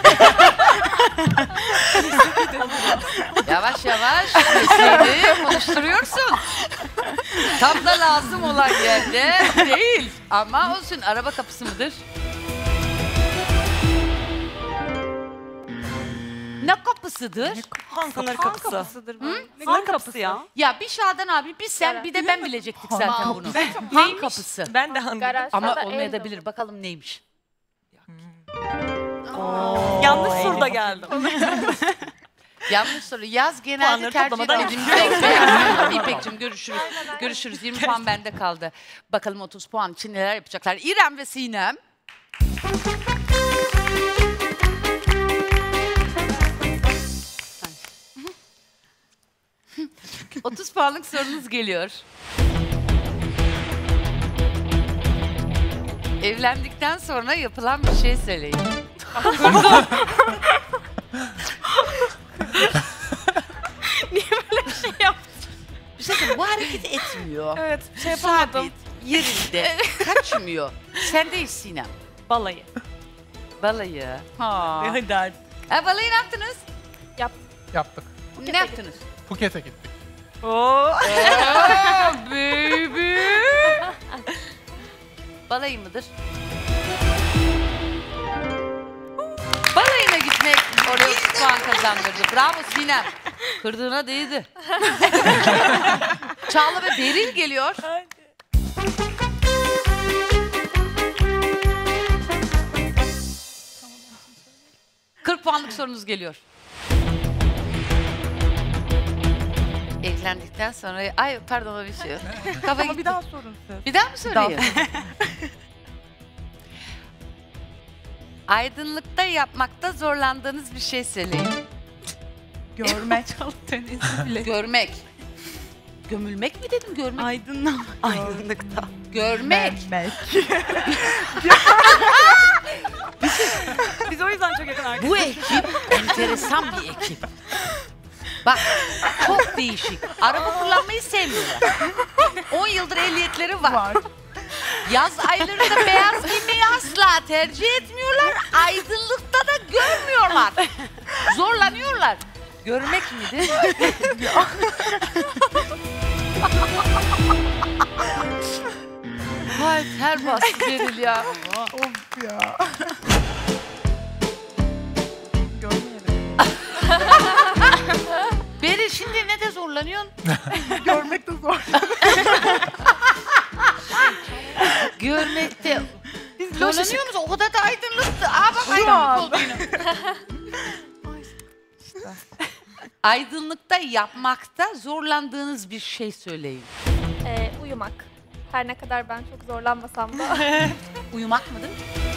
Yavaş yavaş mesleğini konuşturuyorsun. Tam da lazım olan yerde değil. Ama olsun araba kapısı mıdır? Ne kapısıdır? Sınır kapısı. Kapısıdır bu. Sınır kapısı ya. Ya bir Şadan abi, bir sen, bir de ben bilecektik zaten bunu. Han kapısı. Ben de hanım. Garajda Ama da ev olmayabilir. Bakalım neymiş. Yanlış soruda geldim. Yanlış soru. Yaz genelde Puanları tercih toplamadan etmediğim renk. İpek'cim görüşürüz. Görüşürüz. yirmi puan bende kaldı. Bakalım otuz puan için neler yapacaklar. İrem ve Sinem. otuz puanlık sorunuz geliyor. Evlendikten sonra yapılan bir şey söyleyin. Niye böyle bir şey yaptın? Bir şey söyleyeyim, bu hareket etmiyor. Evet, şey yapamadım. Sabit, yerinde, kaçmıyor. Sendeyiz Sinem. Balayı. Balayı. Ha. Hadi artık. Ha, balayı ne yaptınız? Yaptık. Ne yaptınız? Phuket'e gittik. Oh, baby. Balayı mıdır? Balayına gitmek oraya otuz puan kazandırdı. Bravo Sinem. Kırdığına değdi. Çağla ve Beril geliyor. kırk puanlık sorunuz geliyor. Evlendikten sonra... Ay pardon o bir şey. Kafa Ama gitti. bir daha sorun siz. Bir daha mı sorayım? Aydınlıkta yapmakta zorlandığınız bir şey söyleyin. Görmek. Görmek. Gömülmek mi dedim, görmek? Aydınlanma. Aydınlıkta. Görmek. Görmek. Biz o yüzden çok yakın arkadaşız. Bu ekip enteresan bir ekip. Bak çok değişik. Araba kullanmayı sevmiyorlar. on yıldır ehliyetleri var. Var. Yaz aylarında beyaz giymeyi asla tercih etmiyorlar. Aydınlıkta da görmüyorlar. Zorlanıyorlar. Görmek midir? Hay ter bastı Beril ya. Of ya. Görmeyelim. Beril şimdi ne de zorlanıyorsun? Görmek de zor. Görmekte. Biz Zorlanıyor musun? O kadar da aydınlıktı. Aa bak Şu an. aydınlık olduğunu. Aydınlıkta yapmakta zorlandığınız bir şey söyleyin. Ee, uyumak. Her ne kadar ben çok zorlanmasam da. Uyumak mıdır?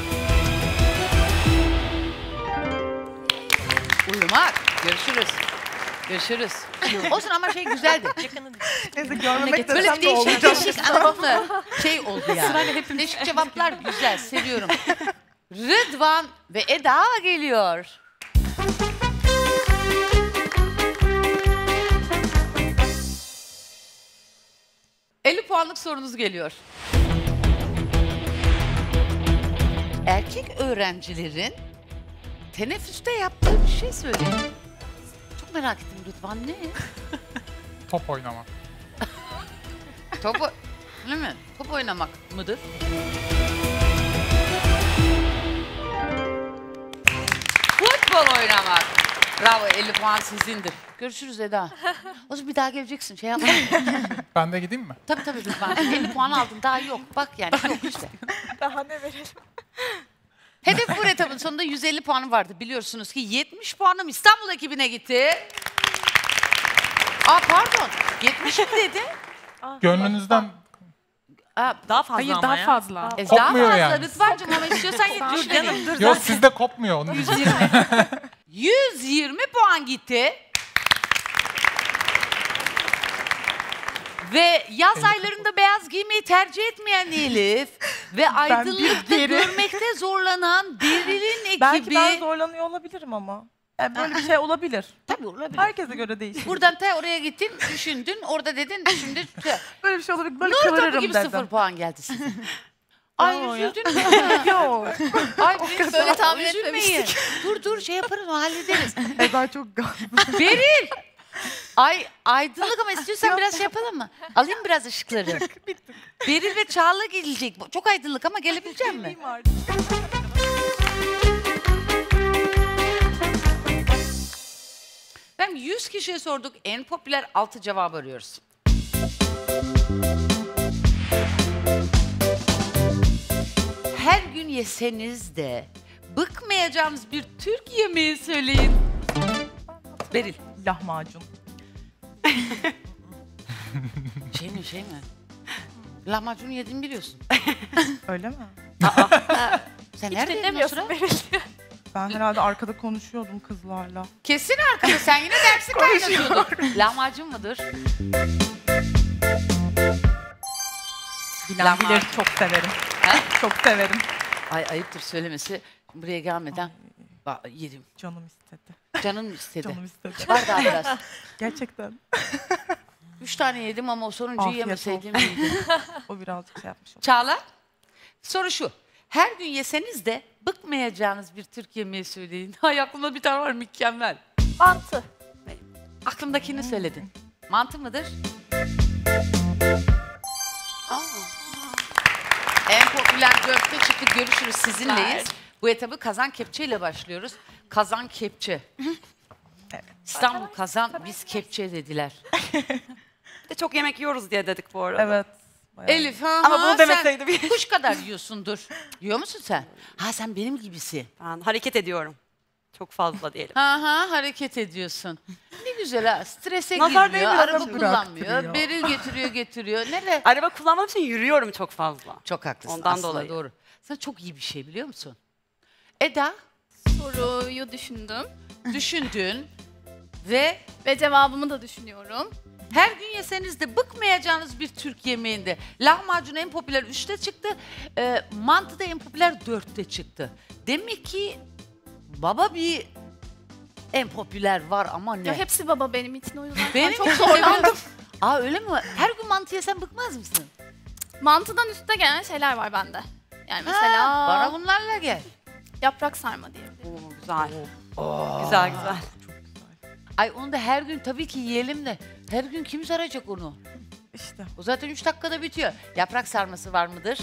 Uyumak. Görüşürüz. Görüşürüz. Olsun ama şey güzeldi. Neyse görmemek de Böyle sen de değişik olacak. değişik anladın mı? Şey oldu yani. Değişik cevaplar güzel. Seviyorum. Rıdvan ve Eda geliyor. elli puanlık sorunuz geliyor. Erkek öğrencilerin teneffüste yaptığı bir şey söyleyin. Çok merak ettim Rıdvan, ne? Top oynamak. Top, o- değil mi? Top oynamak mıdır? Futbol oynamak. Bravo, elli puan sizindir. Görüşürüz Eda. O zaman bir daha geleceksin, şey yapma. Ben de gideyim mi? Tabii tabii lütfen. elli puan aldın, daha yok. Bak yani yok işte. Daha ne verelim? Hedef bu etabın sonunda yüz elli puanı vardı. Biliyorsunuz ki yetmiş puanım İstanbul ekibine gitti. Aa pardon, yetmiş mi dedi? Gönlünüzden Aa, Daha fazla Hayır ama daha ya. fazla. e, daha Kopmuyor fazla yani. Rıdvan'cığım ama istiyorsan yetmiş vereyim. Dur yok sizde kopmuyor onun için. yüz yirmi puan gitti. Ve yaz aylarında beyaz giymeyi tercih etmeyen Elif ve aydınlıkta görmekte zorlanan Beril'in ekibi. Belki ben zorlanıyor olabilirim ama. Yani böyle bir şey olabilir. Tabii olabilir. Herkese göre değişir. Buradan te oraya gittin, düşündün, orada dedin, şimdi Böyle bir şey olabilir. Böyle Nur topu kıvırırım gibi dedim. sıfır puan geldi size. Ay Bravo ya. üzüldün mü? Yok. Ay biz Böyle tahmin üzülmeyin. Dur dur şey yaparız, o hallederiz. Eda çok gazlı. Beril! Ay aydınlık ama istiyorsan biraz şey yapalım mı? Alayım biraz ışıkları. Beril ve Çağla gelecek. Çok aydınlık ama gelebilecek mi? Ben yüz kişiye sorduk. En popüler altı cevap arıyoruz. Her gün yeseniz de bıkmayacağınız bir Türk yemeği söyleyin. Beril. Lahmacun. Şey mi şey mi? Lahmacunu yediğini biliyorsun. Öyle mi? Sen Hiç nerede yedin o dinlemiyorsun sıra? Beril. Ben herhalde arkada konuşuyordum kızlarla. Kesin arkada sen yine dersi kaynatıyordun. Lahmacun mudur? Bilen bilir, çok severim. Ha? Çok severim. Ay ayıptır söylemesi. Buraya gelmeden ba- yedim. Canım istedi. Canım istedi. Canım istedi. Var daha biraz. Gerçekten. Üç tane yedim ama o sonuncuyu Afiyet yemeseydim olsun. iyiydi. O birazcık şey yapmış oldu. Çağla, soru şu. Her gün yeseniz de bıkmayacağınız bir Türk yemeği söyleyin. Ay aklımda bir tane var mükemmel. Mantı. Aklımdakini söyledin. Mantı mıdır? Aa. En popüler dörtte çıktı. Görüşürüz sizinleyiz. Bu etabı kazan kepçe ile başlıyoruz. Kazan kepçe. İstanbul kazan, biz kepçe dediler. Bir de çok yemek yiyoruz diye dedik bu arada. Evet. bayağı. Elif ha Ama ha, bunu demeseydim. sen kuş kadar yiyorsundur. Yiyor musun sen? Ha sen benim gibisin. Ben hareket ediyorum. Çok fazla diyelim. Ha ha hareket ediyorsun. Ne güzel ha. Strese Nazar girmiyor, değmiyor, araba adamı kullanmıyor. bıraktırıyor. Beril getiriyor getiriyor. Nerede? Araba kullanmadığım için yürüyorum çok fazla. Çok haklısın Ondan aslında dolayı. doğru. Sana çok iyi bir şey biliyor musun? Eda Soruyu düşündüm düşündün ve ve cevabımı da düşünüyorum. her gün yeseniz de bıkmayacağınız bir Türk yemeğinde. Lahmacun en popüler üçte çıktı. E, mantı da en popüler dörtte çıktı. Demek ki baba bir en popüler var ama ne? Ya hepsi baba benim için o yüzden Benim çok çok zorlandım. Aa öyle mi? Her gün mantı yesen bıkmaz mısın? Mantıdan üstte gelen şeyler var bende. Yani Ha, mesela bana bunlarla gel. yaprak sarma diyebilirim. Oo, güzel. Güzel güzel. Ay onu da her gün tabii ki yiyelim de her gün kim saracak onu? İşte. O zaten üç dakikada bitiyor. Yaprak sarması var mıdır?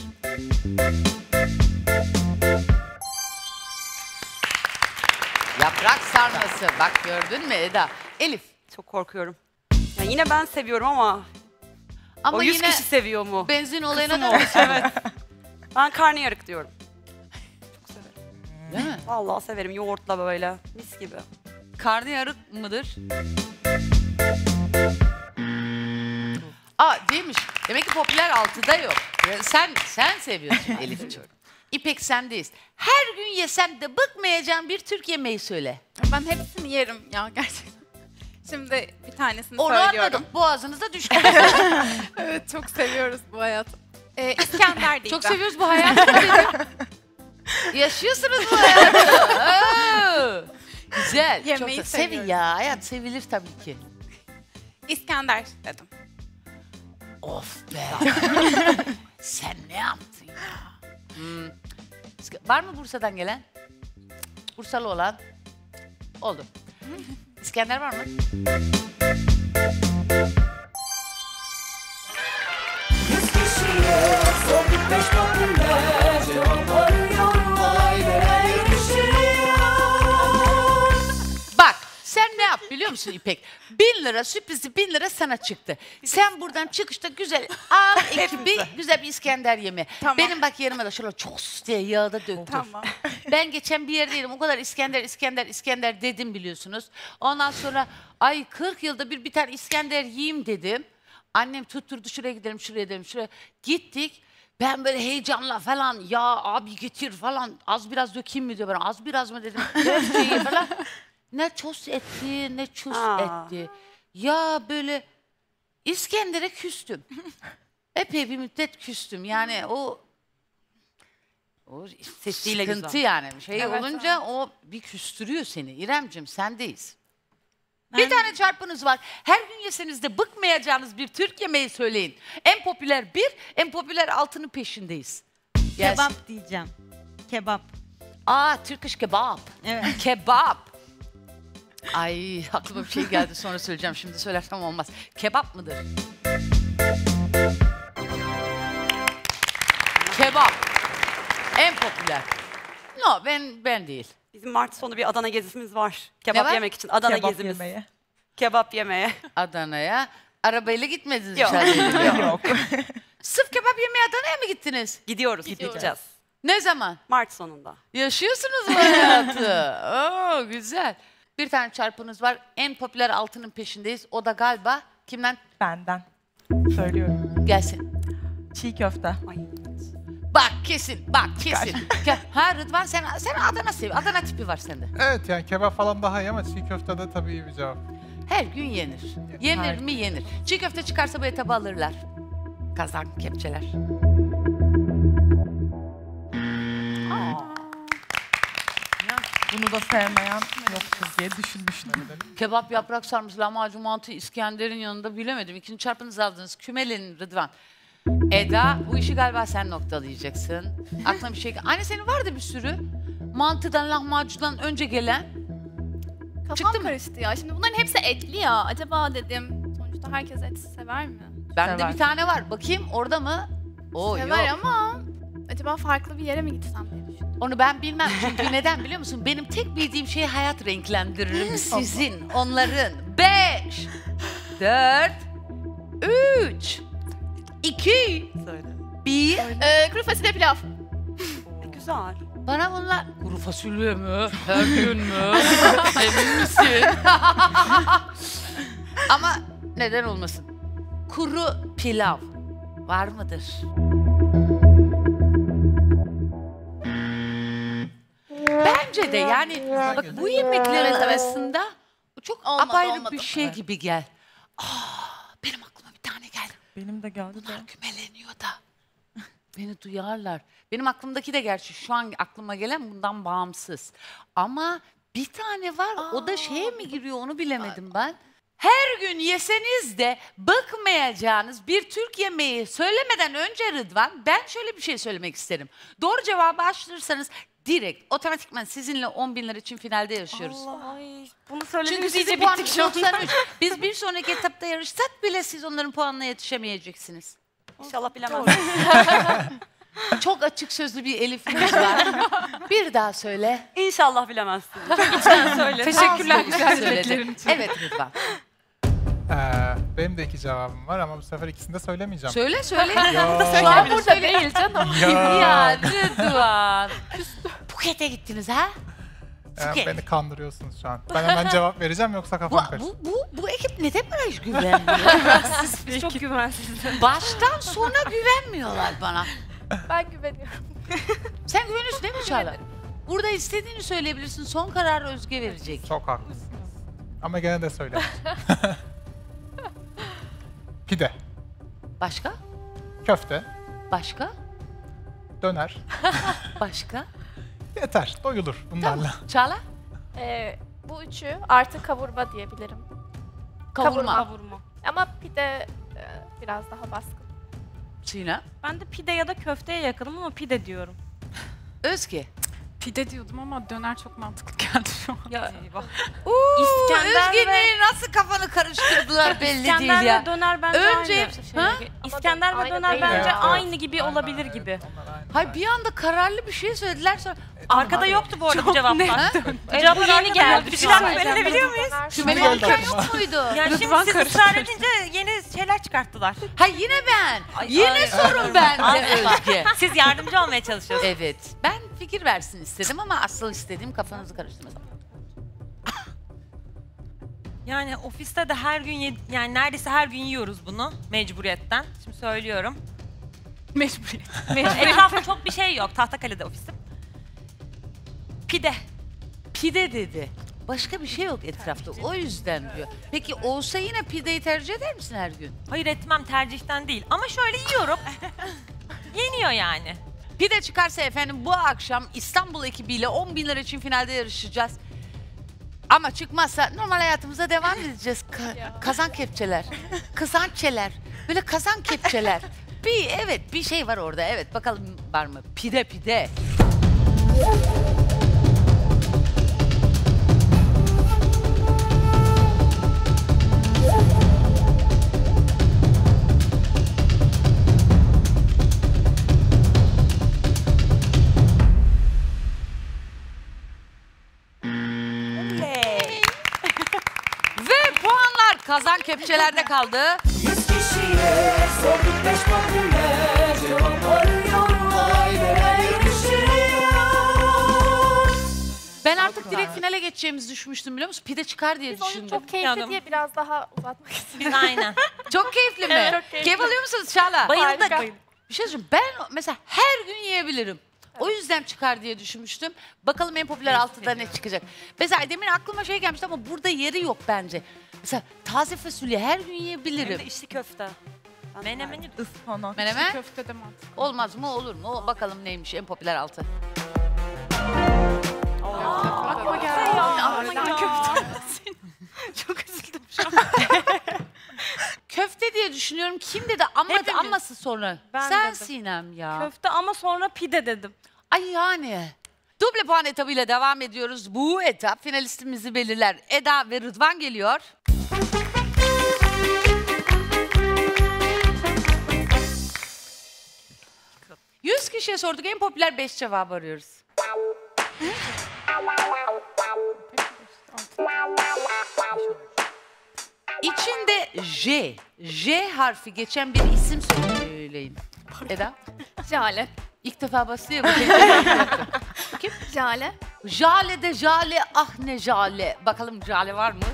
Yaprak sarması. Bak gördün mü Eda? Elif. Çok korkuyorum. Ya yine ben seviyorum ama, Ama o yüz yine kişi seviyor mu? benzin olayına Kısım o. dönmesin. Evet. Ben karnıyarık diyorum. Çok severim. Değil mi? Vallahi severim yoğurtla böyle mis gibi. Karnıyarık mıdır? Aa değilmiş. Demek ki popüler altıda yok. Ya Sen sen seviyorsun Elif'ciğim. İpek sendeyiz. Her gün yesen de bıkmayacağın bir Türk yemeği söyle. Ben hepsini yerim ya gerçekten. Şimdi bir tanesini Onu söylüyorum. anladık. Boğazınızda düştü. Evet çok seviyoruz bu hayatı. Ee, İskender diyeceğim. Çok seviyoruz bu hayatı dedim. Yaşıyorsunuz bu hayatı. Oo. Güzel. Yemeği çok da sevin seviyoruz. ya. Hayat sevilir tabii ki. İskender dedim. Of be. Sen ne yaptın ya? Hmm. Var mı Bursa'dan gelen? Bursalı olan? Oldu. İskender var mı? Yüz kişiye sorduk beş popüler cevap arıyor. Aileler yarışıyor. Bak musun İpek? Bin lira sürprizi bin lira sana çıktı. Sen buradan çıkışta güzel al ekibi güzel bir İskender yeme. Tamam. Benim bak yerime de şöyle çok diye yağda döktür. Tamam. Ben geçen bir yerdeydim o kadar İskender İskender İskender dedim biliyorsunuz. Ondan sonra ay kırk yılda bir bir tane İskender yiyeyim dedim. Annem tutturdu şuraya gidelim şuraya gidelim şuraya. Gittik. Ben böyle heyecanla falan ya abi getir falan az biraz dökeyim mi diyor bana az biraz mı dedim. Dök falan. Ne ços etti ne çus Aa. etti. Ya böyle İskender'e küstüm. Epey bir müddet küstüm. Yani o o Sesiyle sıkıntı güzel. yani. Şey Evet, olunca o bir küstürüyor seni. İremcim sendeyiz. Bir tane çarpınız var. Her gün yeseniz de bıkmayacağınız bir Türk yemeği söyleyin. En popüler bir, en popüler altının peşindeyiz. Gelsin. Kebap diyeceğim. Kebap. Aa, Turkish kebap. Evet. Kebap. Ay aklıma bir şey geldi sonra söyleyeceğim. Şimdi söylersem olmaz. Kebap mıdır? Kebap. En popüler. No ben ben değil. Bizim Mart sonu bir Adana gezisimiz var. Kebap var? yemek için. Adana Kebap gezimiz. yemeye. Kebap yemeye. Adana'ya. Arabayla gitmediniz Yok. dışarıya. Yok. Sırf kebap yemeye Adana'ya mı gittiniz? Gidiyoruz, Gidiyoruz. gideceğiz. Ne zaman? Mart sonunda. Yaşıyorsunuz bu hayatı. Oo, güzel. Bir tane çarpınız var. En popüler altının peşindeyiz. O da galiba kimden? Benden. Söylüyorum. Gelsin. Çiğ köfte. Ay. Bak kesin, bak kesin. Ke- ha Rıdvan sen, sen Adana sev. Adana tipi var sende. Evet yani kebap falan daha iyi ama çiğ köfte de tabii iyi bir cevap. Her gün yenir. Yenir Her mi yenir. Çiğ köfte çıkarsa bu etabı alırlar. Kazan kepçeler. Bunu da sevmeyen yoktur diye düşünmüştüm. Kebap, yaprak sarması, lahmacun, mantı, İskender'in yanında bilemedim. İkinci çarpınızı aldınız. Kümelenin Rıdvan. Eda, bu işi galiba sen noktalayacaksın. Aklına bir şey... Anne senin vardı bir sürü. Mantıdan, lahmacundan önce gelen. Kafam Çıktı mı? karıştı ya. Şimdi bunların hepsi etli ya. Acaba dedim sonuçta herkes et sever mi? Bende Sever. bir tane var. Bakayım orada mı? Oo, sever yok. ama acaba farklı bir yere mi gitsem diye düşündüm. Onu ben bilmem. Çünkü neden biliyor musun? Benim tek bildiğim şey hayat renklendiririm. Sizin, onların. Beş, dört, üç, iki, Söyle. bir. Ee, kuru fasulye pilav. E, güzel. Bana bunlar... Kuru fasulye mi? Her gün mü? Emin misin? Ama neden olmasın? Kuru pilav var mıdır? Bence de yani bak bu yemeklerin arasında çok Olmadı, apayrı olmadı. bir şey gibi gel. Aa, benim aklıma bir tane geldi. Benim de geldi de. Bunlar kümeleniyor da. Beni duyarlar. Benim aklımdaki de gerçi şu an aklıma gelen bundan bağımsız. Ama bir tane var o da şeye mi giriyor onu bilemedim ben. Her gün yeseniz de bıkmayacağınız bir Türk yemeği söylemeden önce Rıdvan ben şöyle bir şey söylemek isterim. Doğru cevabı açtırırsanız direkt otomatikman sizinle on bin lira için finalde yarışıyoruz. Ay, bunu Çünkü söylediğiniz sizin iyice bittik puanınız şu an. doksan üç. Biz bir sonraki etapta yarışsak bile siz onların puanına yetişemeyeceksiniz. İnşallah bilemezsin. Çok açık sözlü bir Elif'imiz var. Bir daha söyle. İnşallah bilemezsin. Çok içten söyle. Teşekkürler güzelliklerin için. Evet Rıdvan. Ee, benim de iki cevabım var ama bu sefer ikisini de söylemeyeceğim. Söyle söyle. Ya. Şu an burada değil canım. Ya. Ya Rıdvan. Phuket'e gittiniz ha? Ee, Phuket. beni kandırıyorsunuz şu an. Ben hemen cevap vereceğim yoksa Bu, kafam karıştı. bu, bu, bu ekip neden bana hiç güvenmiyor? Siz çok güvensiz. Baştan sona güvenmiyorlar bana. Ben güveniyorum. Sen güveniyorsun değil mi Çağla? Burada istediğini söyleyebilirsin. Son kararı Özge verecek. Çok haklısınız. Ama gene de söyleyeyim. Pide, Başka? köfte, Başka? döner. Başka? Yeter, doyulur bunlarla. Çağla? Ee, bu üçü artı kavurma diyebilirim. Kavurma. Kavurma. Ama pide e, biraz daha baskın. Sinem? Ben de pide ya da köfteye yakınım ama pide diyorum. Özge? Pide diyordum ama döner çok mantıklı geldi şu an. Ya eyvah. İskender İskender ve- Özge'nin nasıl kafanı karıştırdılar belli İskender değil ya. ve döner bence Önce- aynı. Şey, Ha? İskender Ama ve aynı döner değil. bence Evet, evet. aynı gibi Aynen, olabilir evet, gibi. onlar aynı. Hayır bir anda kararlı bir şey söylediler sonra Arkada yoktu bu arada bu cevaplar. Bu Cevaplar yeni geldi. Bir şu dakika an. öğrenebiliyor muyuz? Şu Şimdi benim geldi aklıma. yok muydu? Yani şimdi siz ısrar edince yeni şeyler çıkarttılar. Ha yine ben. Ay, yine ay. sorun bende Özge. Siz yardımcı olmaya çalışıyorsunuz. Evet. Ben fikir versin istedim ama asıl istediğim kafanızı karıştırmadım. Yani ofiste de her gün yed- yani neredeyse her gün yiyoruz bunu mecburiyetten. Şimdi söylüyorum. Mecburiyet. Etrafta çok bir şey yok. Tahtakale'de ofisim. Pide. Pide dedi. Başka bir şey yok etrafta. O yüzden diyor. Peki olsa yine pideyi tercih eder misin her gün? Hayır etmem tercihten değil. Ama şöyle yiyorum. Yeniyor yani. Pide çıkarsa efendim bu akşam İstanbul ekibiyle on bin lira için finalde yarışacağız. Ama çıkmazsa normal hayatımıza devam edeceğiz. Ka- kazan kepçeler, kazançeler, böyle kazan kepçeler. Bir evet bir şey var orada. Evet bakalım var mı? Pide pide. Ve puanlar kazan kepçelerde kaldı. Yüz kişiye sorduk beş popüler cevap arıyorum. Aileler yarışıyor. Ben artık direkt finale geçeceğimizi düşünmüştüm biliyor musun? Pide çıkar diye Biz oyun düşündüm. çok keyifli Yanım. diye biraz daha uzatmak istedim. Biz aynen. Çok keyifli mi? Evet, çok keyifli. Keyif alıyor musunuz Çağla? Bayıldık. Harika. Bir şey söyleyeyim. Ben mesela her gün yiyebilirim. O yüzden çıkar diye düşünmüştüm. Bakalım en popüler altıda ne çıkacak. Mesela demin aklıma şey gelmişti ama burada yeri yok bence. Mesela taze fasulye her gün yiyebilirim. Hem de içli köfte. Ben Menemeni Ispanak. Menemen Köfte de mantıklı. olmaz mı olur mu? O bakalım neymiş en popüler altı. Aklıma geldi. Aklıma köfte. Çok üzüldüm şu an. Köfte diye düşünüyorum. Kim dedi ama Hepimiz. aması sonra? Ben Sen dedim. Sinem ya. Köfte ama sonra pide dedim. Ay yani. Duble puan etabıyla devam ediyoruz. Bu etap finalistimizi belirler. Eda ve Rıdvan geliyor. yüz kişiye sorduk. En popüler beş cevabı arıyoruz. İçinde J, J harfi geçen bir isim söyleyin. Eda, Jale. ilk defa basıyor. Bu Jale. Jale de Jale, ah ne Jale. Bakalım Jale var mı?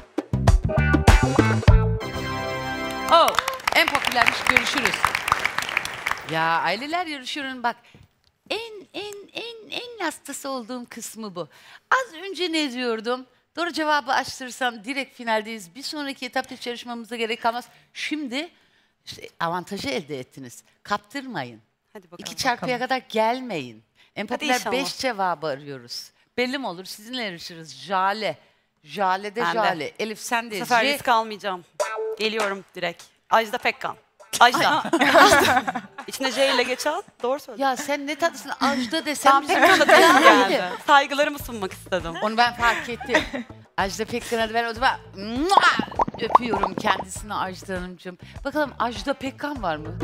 Oh, en popülermiş, görüşürüz. Ya aileler yarışıyorun bak. En en en en hastası olduğum kısmı bu. Az önce ne diyordum? Doğru cevabı açtırırsam direkt finaldeyiz. Bir sonraki etapta hiç yarışmamıza gerek kalmaz. Şimdi işte avantajı elde ettiniz. Kaptırmayın. Hadi bakalım. İki çarpıya kadar gelmeyin. En popüler inşallah. beş cevabı arıyoruz. Belli mi olur? Sizinle yarışırız. Jale. Jale de Ben de. Jale. Elif sen Bu de. sefer J- risk almayacağım. Geliyorum direkt. Ajda Pekkan. Ajda. İçine J ile geçen. Doğru söyledin. Ya sen ne tatlısın. Ajda desem Tam bizim Pekkan'a çok denk değerliydi. geldi. Saygılarımı sunmak istedim. Onu ben fark ettim. Ajda Pekkan'a da ben o zaman mua! öpüyorum kendisini Ajda Hanımcığım. Bakalım Ajda Pekkan var mı?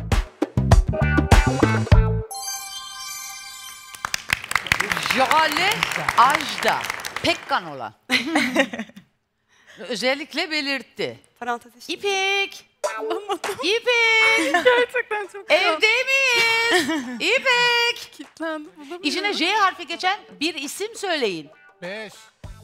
Jale, Ajda, Pekkan olan. Özellikle belirtti. Parantez işte. İpek. İpek. Gerçekten çok Evde miyiz? İpek. kilitlendim. Bulamıyorum. İçine J harfi geçen bir isim söyleyin. Beş.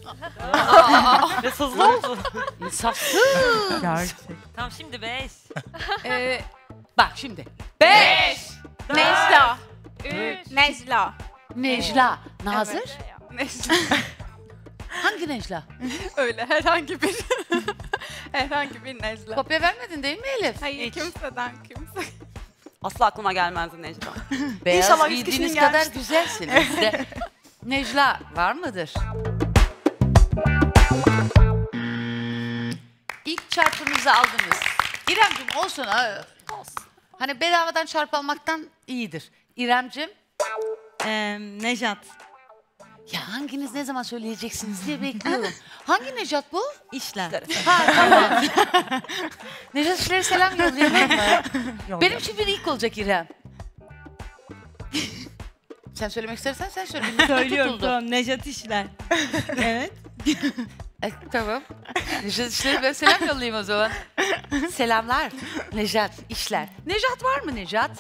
Ve hızlı oldu. İnsafsız. Gerçek. Tamam şimdi beş. Ee, Bak şimdi. Beş. Necla. Üç. Necla. Necla. Nazır. Necla. Hangi Necla? Öyle herhangi bir herhangi bir Necla. Kopya vermedin değil mi Elif? Hayır Hiç. kimseden kimse. Asla aklıma gelmezdi Necla. Beyaz İnşallah yüz giydiğiniz kişinin kadar gelmiştir. güzelsiniz de. Necla var mıdır? İlk çarpınızı aldınız. İremcim olsun. ha. Hani bedavadan çarp almaktan iyidir. İremcim. Ee, Nejat. Ya hanginiz ne zaman söyleyeceksiniz diye bekliyorum. Hangi Nejat bu? İşler. Ha tamam. Nejat İşler'e selam yollayalım mı? Benim için bir ilk olacak İrem. Sen söylemek istersen sen söyle. Benim Söylüyorum tutuldu. tamam. Nejat İşler. Evet. E, tamam. Nejat İşler'e ben selam yollayayım o zaman. Selamlar. Nejat İşler. Nejat var mı Nejat?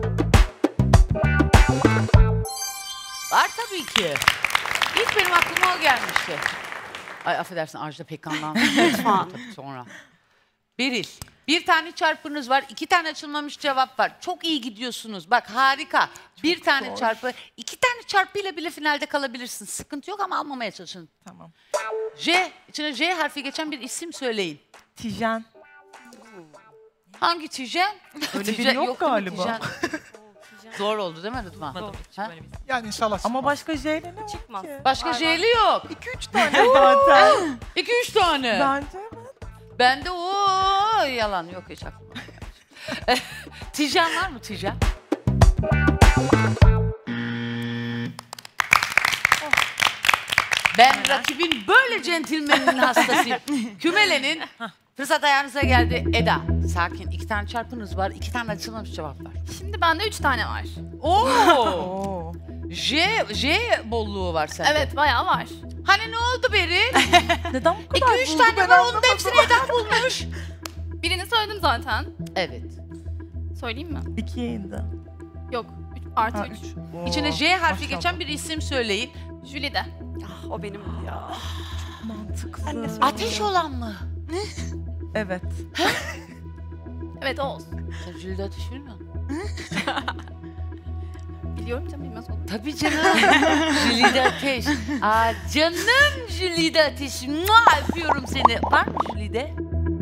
Var tabii ki. İlk benim aklıma o gelmişti. Ay affedersin Ajda Pekkan'dan. Lütfen. Sonra. Beril. Bir tane çarpınız var, iki tane açılmamış cevap var. Çok iyi gidiyorsunuz. Bak harika. Çok bir tane zor. Çarpı, iki tane çarpıyla bile finalde kalabilirsin. Sıkıntı yok ama almamaya çalışın. Tamam. J, içine J harfi geçen bir isim söyleyin. Tijen. Hangi Tijen? Öyle biri yok galiba. Zor oldu değil mi Rıdvan? Yani inşallah Ama çıkmaz. başka J'yle ne Çıkmaz. Başka J'li yok. iki üç tane zaten. iki üç tane. Bence Bende o yalan yok hiç aklıma. Tijen var mı Tijen? Ben rakibin böyle centilmeninin hastasıyım. Kümelenin fırsat ayağınıza geldi. Eda, sakin. İki tane çarpınız var, iki tane açılmamış cevap var. Şimdi bende üç tane var. Oo! Oo. J, J bolluğu var sende. Evet bayağı var. Hani ne oldu Beri? Neden bu kadar İki üç buldu? tane Ben var, onun da anlamadım. hepsini Eda bulmuş. Birini söyledim zaten. Evet. Söyleyeyim mi? İkiydi. Yok. Üç, artı Ha, üç. üç. İçine Oo, J harfi maşallah. geçen bir isim söyleyin. Jülide. Ah, o benim ya. Mantıklı. Ateş olan mı? Evet. Evet o olsun. Sen Jülide Ateş bilmiyor musun? Biliyorum canım bilmez oldum. Tabii canım. Jülide Ateş. Aa, canım Jülide Ateş. Mua, öpüyorum seni. Var mı Jülide?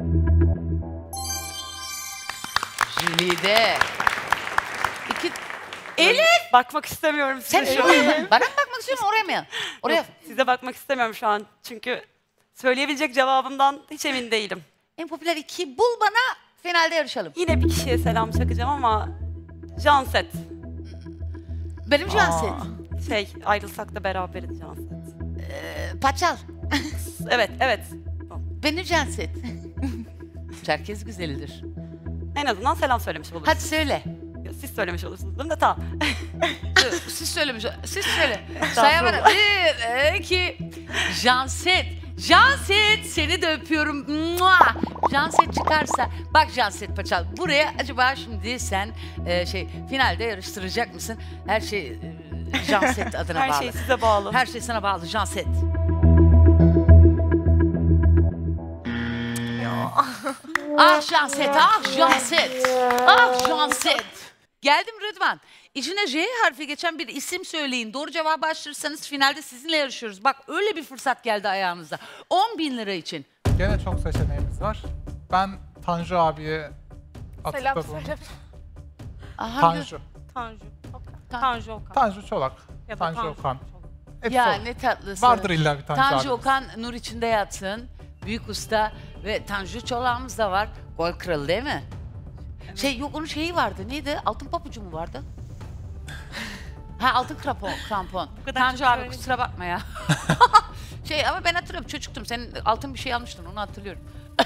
Jülide. İki... Elif! Bakmak istemiyorum Sen size. oraya mı? Bana mı bakmak istiyorsun oraya mı? Oraya. Yok, size bakmak istemiyorum şu an. Çünkü söyleyebilecek cevabımdan hiç emin değilim. En popüler ikiyi bul bana, finalde yarışalım. Yine bir kişiye selam çakacağım ama Janset. Benim Janset. Şey, ayrılsak da beraberiz Janset. Ee, Paçal. Evet, evet. Benim Janset. Çerkez güzelidir. En azından selam söylemiş oluruz. Hadi söyle. Siz söylemiş olursunuz değil mi? De tamam. Siz söylemiş, siz söyle. Sayamam. Bir, iki. Janset. Janset, seni de öpüyorum. Mua! Janset çıkarsa, bak Janset Paçal, buraya acaba şimdi sen e, şey finalde yarıştıracak mısın? Her şey e, Janset adına Her bağlı. şey size bağlı. Her şey sana bağlı Janset. Ah Janset, ah Janset, ah Janset. Geldim Rıdvan. İçine J harfi geçen bir isim söyleyin. Doğru cevabı açtırırsanız finalde sizinle yarışıyoruz. Bak öyle bir fırsat geldi ayağınıza. on bin lira için. Gene çok seçeneğimiz var. Ben Tanju abiye Selam atıfta bulundum. söyle. Aha, Tanju. Tanju. Tan- Tanju Okan. Tanju Çolak. Ya da Tanju Tanju Okan. Hepsi Ya olur. ne tatlısı. Vardır illa bir Tanju, Tanju abimiz. Okan nur içinde yatsın. Büyük usta ve Tanju Çolak'ımız da var. Gol kralı değil mi? Şey yok onun şeyi vardı. Neydi? Altın papucu mu vardı? Ha altın krampon. krampon. kadar Tanju çok abi söyledim. kusura bakma ya. Şey ama ben hatırlıyorum çocuktum. Senin altın bir şey almıştın onu hatırlıyorum.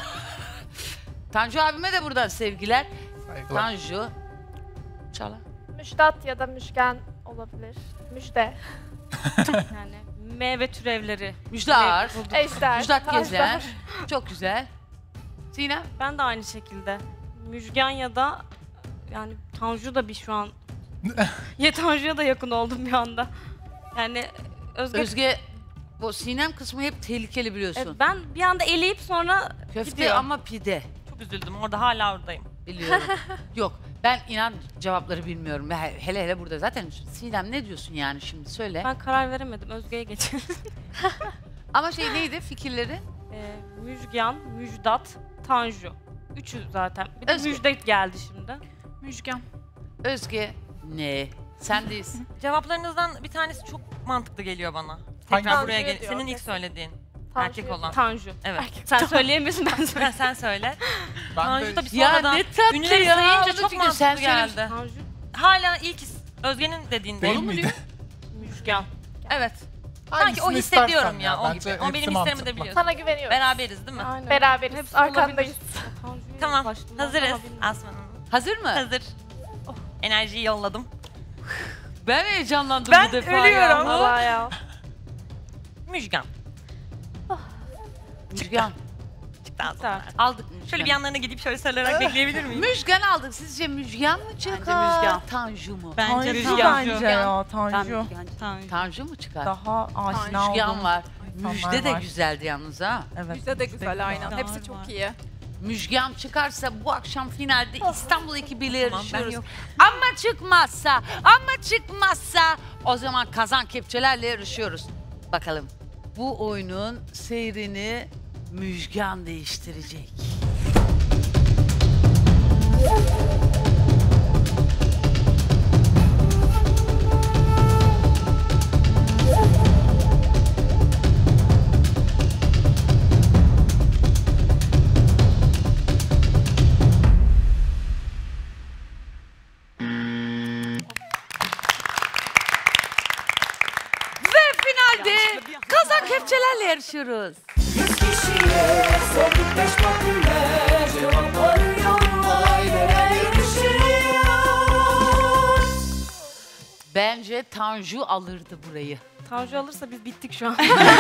Tanju abime de buradan sevgiler. Saygılar. Tanju. Çala. Müjdat ya da Müjgan olabilir. Müjde. Yani meyve türevleri. Müjdar. Ejder. Müjdat Tajdar. Gezer. Çok güzel. Sinem. Ben de aynı şekilde. Müjgan ya da yani Tanju da bir şu an. Ya Tanju'ya da yakın oldum bir anda. Yani Özge, Özge bu Sinem kısmı hep tehlikeli biliyorsun. Evet, ben bir anda eleyip sonra Köfte gidiyor. ama pide. Çok üzüldüm. Orada hala oradayım. Biliyorum. Yok ben inan cevapları bilmiyorum. Ve hele hele burada zaten Sinem ne diyorsun yani şimdi söyle. Ben karar veremedim. Özge'ye geçelim. Ama şey neydi fikirleri? Ee, Müjgan, Müjdat, Tanju. Üçü zaten. Bir de Özge. Müjdat geldi şimdi. Müjgan. Özge ne? Sendeyiz. Cevaplarınızdan bir tanesi çok mantıklı geliyor bana. Hangi- Tekrar buraya Tanju gel. diyor, Senin ilk kesin. söylediğin. Tanju Erkek diyor. olan. Tanju. Evet. Sen söyleyemiyorsun ben söyleyeyim. sen, sen söyle. Ben Tanju de tabii Ya sonradan ne tatlı ünlüleri ya. sayınca Onu çok çünkü mantıklı sen söylemiş- geldi. Tanju, Hala ilk is- Özge'nin dediğinde. değil Oğlum miydi? Müjgan. Evet. Sanki Hangisini o hissediyorum istersen ya, o bence gibi. O benim hepsi hislerimi de mantıklı. biliyorsun. Sana güveniyorum. Beraberiz değil mi? Aynen. Beraberiz. Hepsi Arkandayız. Tanju'yu Tamam. baştan Hazırız. alabilirim. Asman Hanım. Hazır mı? Hazır. Enerjiyi yolladım. Ben heyecanlandım Ben bu defa ölüyorum. ya. Vallahi ya. Müjgan. Müjgan. Çıktıktan sonra. Aldık Müjgan. Şöyle bir yanlarına gidip şöyle sarılarak bekleyebilir miyim? Müjgan aldık. Sizce Müjgan mı çıkar? Müjgan. Tanju mu? Bence Tanju Müjgan. bence ya, Ben Tanju. Müjgancı. Tanju. Tanju mu çıkar? Daha aşina Müjgan olduğum var. insanlar Müjde de var. güzeldi yalnız ha. Evet. Müjde de güzel aynen. Var, Hepsi var. çok iyi. Müjgan çıkarsa bu akşam finalde İstanbul ekibiyle Tamam, ben yarışıyoruz. yok. Ama çıkmazsa, ama çıkmazsa o zaman kazan kepçelerle yarışıyoruz. Bakalım bu oyunun seyrini Müjgan değiştirecek. Finalde kazan kepçelerle yarışıyoruz. Yüz kişiye sorduk beş popüler, cevap arıyorum, aileler yarışıyor. Bence Tanju alırdı burayı. Tanju alırsa biz bittik şu an.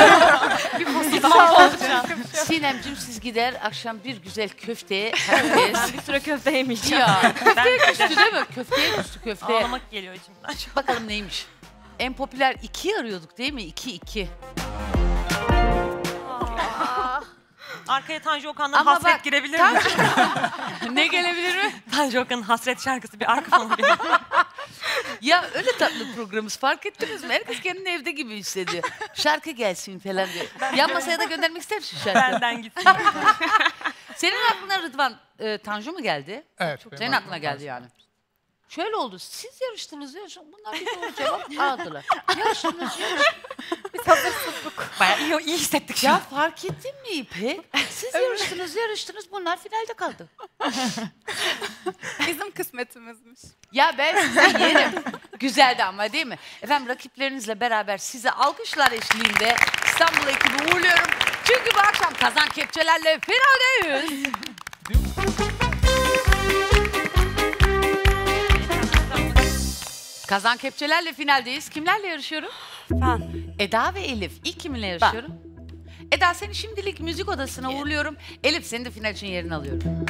Sinemcim siz gider akşam bir güzel köfteye herkes. Ben bir süre köfte yemeyeceğim. Ya Ben küstü değil mi? Köfteye küstü köfteye. ağlamak geliyor içimden. Bakalım neymiş? En popüler ikiyi arıyorduk değil mi? İki iki. Arkaya Tanju Okan'dan Ama hasret bak, girebilir Tanju- mi? Ne gelebilir mi? Tanju Okan'ın hasret şarkısı bir arka fonu gibi. Ya öyle tatlı programımız fark ettiniz mi? Herkes kendini evde gibi hissediyor. Şarkı gelsin falan diyor. Yan masaya da göndermek ister misin şarkı? Benden gitsin. Senin aklına Rıdvan, e, Tanju mu geldi? Evet. benim Senin aklıma aklına geldi Tanju. yani. Şöyle oldu, siz yarıştınız ya, bunlar bir doğru cevap aldılar. Yarıştınız, yarıştınız. Bayağı iyi, iyi hissettik şu Ya an. fark ettin mi İpek? Siz yarıştınız, yarıştınız, bunlar finalde kaldı. Bizim kısmetimizmiş. Ya ben sizi yerim. Güzeldi ama değil mi? Efendim rakiplerinizle beraber size alkışlar eşliğinde İstanbul ekibi uğurluyorum. Çünkü bu akşam kazan kepçelerle finaldeyiz. Kazan kepçelerle finaldeyiz. Kimlerle yarışıyorum? Ben. Eda ve Elif. İlk kiminle yarışıyorum? Eda seni şimdilik müzik odasına uğurluyorum. Elif seni de final için yerini alıyorum.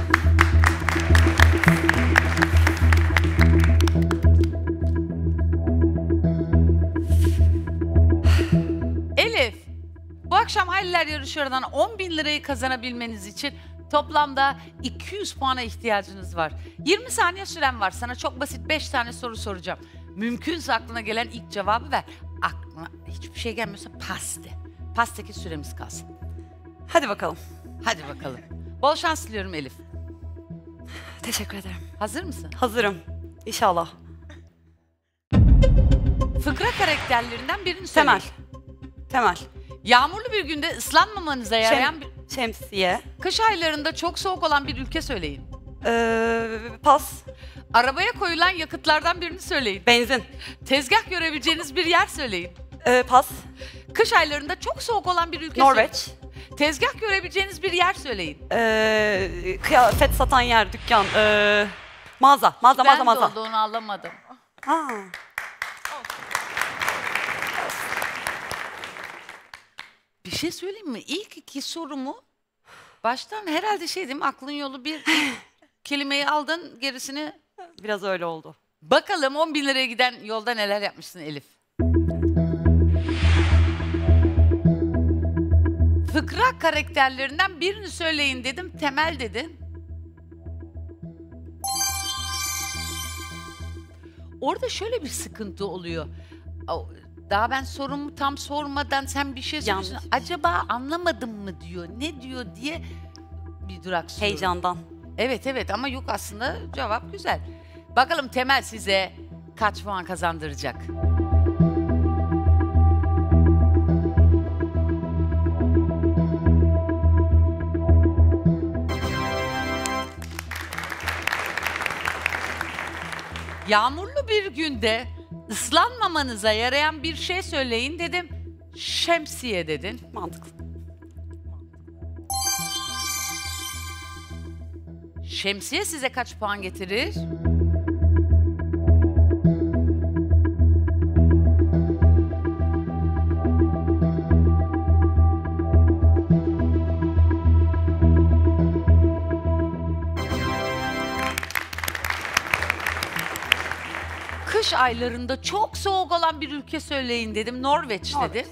Elif, bu akşam Hayliler Yarışıyor'dan on bin lirayı kazanabilmeniz için toplamda iki yüz puana ihtiyacınız var. yirmi saniye süren var. Sana çok basit beş tane soru soracağım. Mümkünse aklına gelen ilk cevabı ver. Aklına hiçbir şey gelmiyorsa pas de. Pastaki süremiz kalsın. Hadi bakalım. Hadi bakalım. Bol şans diliyorum Elif. Teşekkür ederim. Hazır mısın? Hazırım. İnşallah. Fıkra karakterlerinden birini söyleyin. Temel. Temel. Yağmurlu bir günde ıslanmamanıza yarayan bir... Şemsiye. Kış aylarında çok soğuk olan bir ülke söyleyin. Ee, pas. Arabaya koyulan yakıtlardan birini söyleyin. Benzin. Tezgah görebileceğiniz bir yer söyleyin. Ee, pas. Kış aylarında çok soğuk olan bir ülke Norveç. söyleyin. Tezgah görebileceğiniz bir yer söyleyin. Ee, kıyafet satan yer, dükkan. Ee, mağaza. Mağaza, Ben mağaza, de mağaza. olduğunu anlamadım. Ha. Bir şey söyleyeyim mi? İlk iki sorumu baştan herhalde şey diyeyim, aklın yolu bir kelimeyi aldın, gerisini... Biraz öyle oldu. Bakalım on bin liraya giden yolda neler yapmışsın Elif? Fıkra karakterlerinden birini söyleyin dedim, Temel dedin. Orada şöyle bir sıkıntı oluyor. O- Daha ben sorumu tam sormadan sen bir şey söylüyorsun. Yanlış. Acaba anlamadım mı diyor, ne diyor diye bir duraksıyorum. Heyecandan. Evet evet ama yok, aslında cevap güzel. Bakalım Temel size kaç puan kazandıracak? Yağmurlu bir günde ıslanmamanıza yarayan bir şey söyleyin dedim. Şemsiye dedin. Mantıklı. Şemsiye size kaç puan getirir? Kış aylarında çok soğuk olan bir ülke söyleyin dedim. Norveç, Norveç. dedin.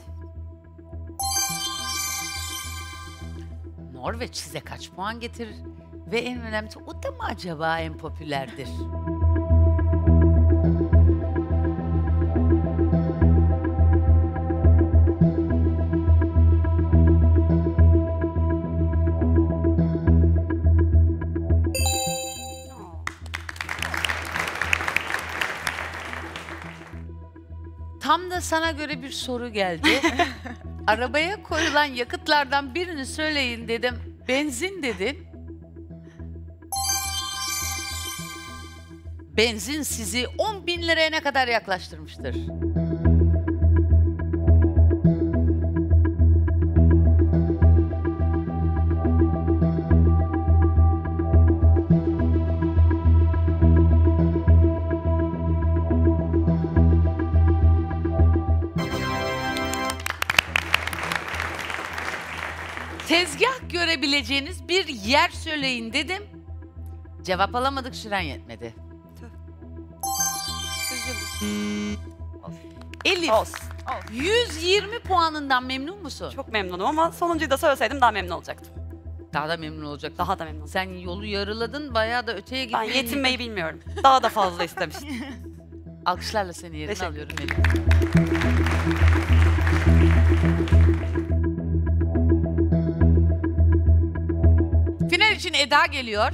Norveç size kaç puan getirir? Ve en önemlisi o da mı acaba en popülerdir? Tam da sana göre bir soru geldi. Arabaya koyulan yakıtlardan birini söyleyin dedim. Benzin dedin. Benzin sizi on bin liraya ne kadar yaklaştırmıştır? Tezgah görebileceğiniz bir yer söyleyin dedim. Cevap alamadık, süren yetmedi. Elif, Olsun. yüz yirmi puanından memnun musun? Çok memnunum ama sonuncuyu da söyleseydim daha memnun olacaktım. Daha da memnun olacaksın. Daha da memnun. Sen yolu yarıladın, bayağı da öteye Ben gittin. yetinmeyi bilmiyorum. Daha da fazla istemiştim. Alkışlarla seni yerine Teşekkür alıyorum Elif. Final için Eda geliyor.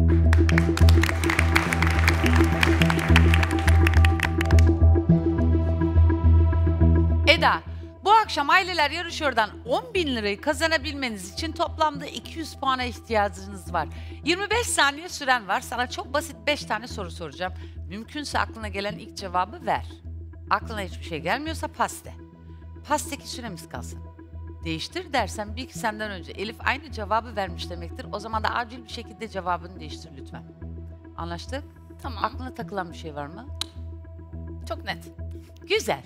Eda, bu akşam Aileler Yarışıyor'dan on bin lirayı kazanabilmeniz için toplamda iki yüz puana ihtiyacınız var. yirmi beş saniye süren var. Sana çok basit beş tane soru soracağım. Mümkünse aklına gelen ilk cevabı ver. Aklına hiçbir şey gelmiyorsa pas de. Pastaki süremiz kalsın. Değiştir dersen bir iki senden önce Elif aynı cevabı vermiş demektir. O zaman da acil bir şekilde cevabını değiştir lütfen. Anlaştık? Tamam. Aklına takılan bir şey var mı? Çok net. Güzel.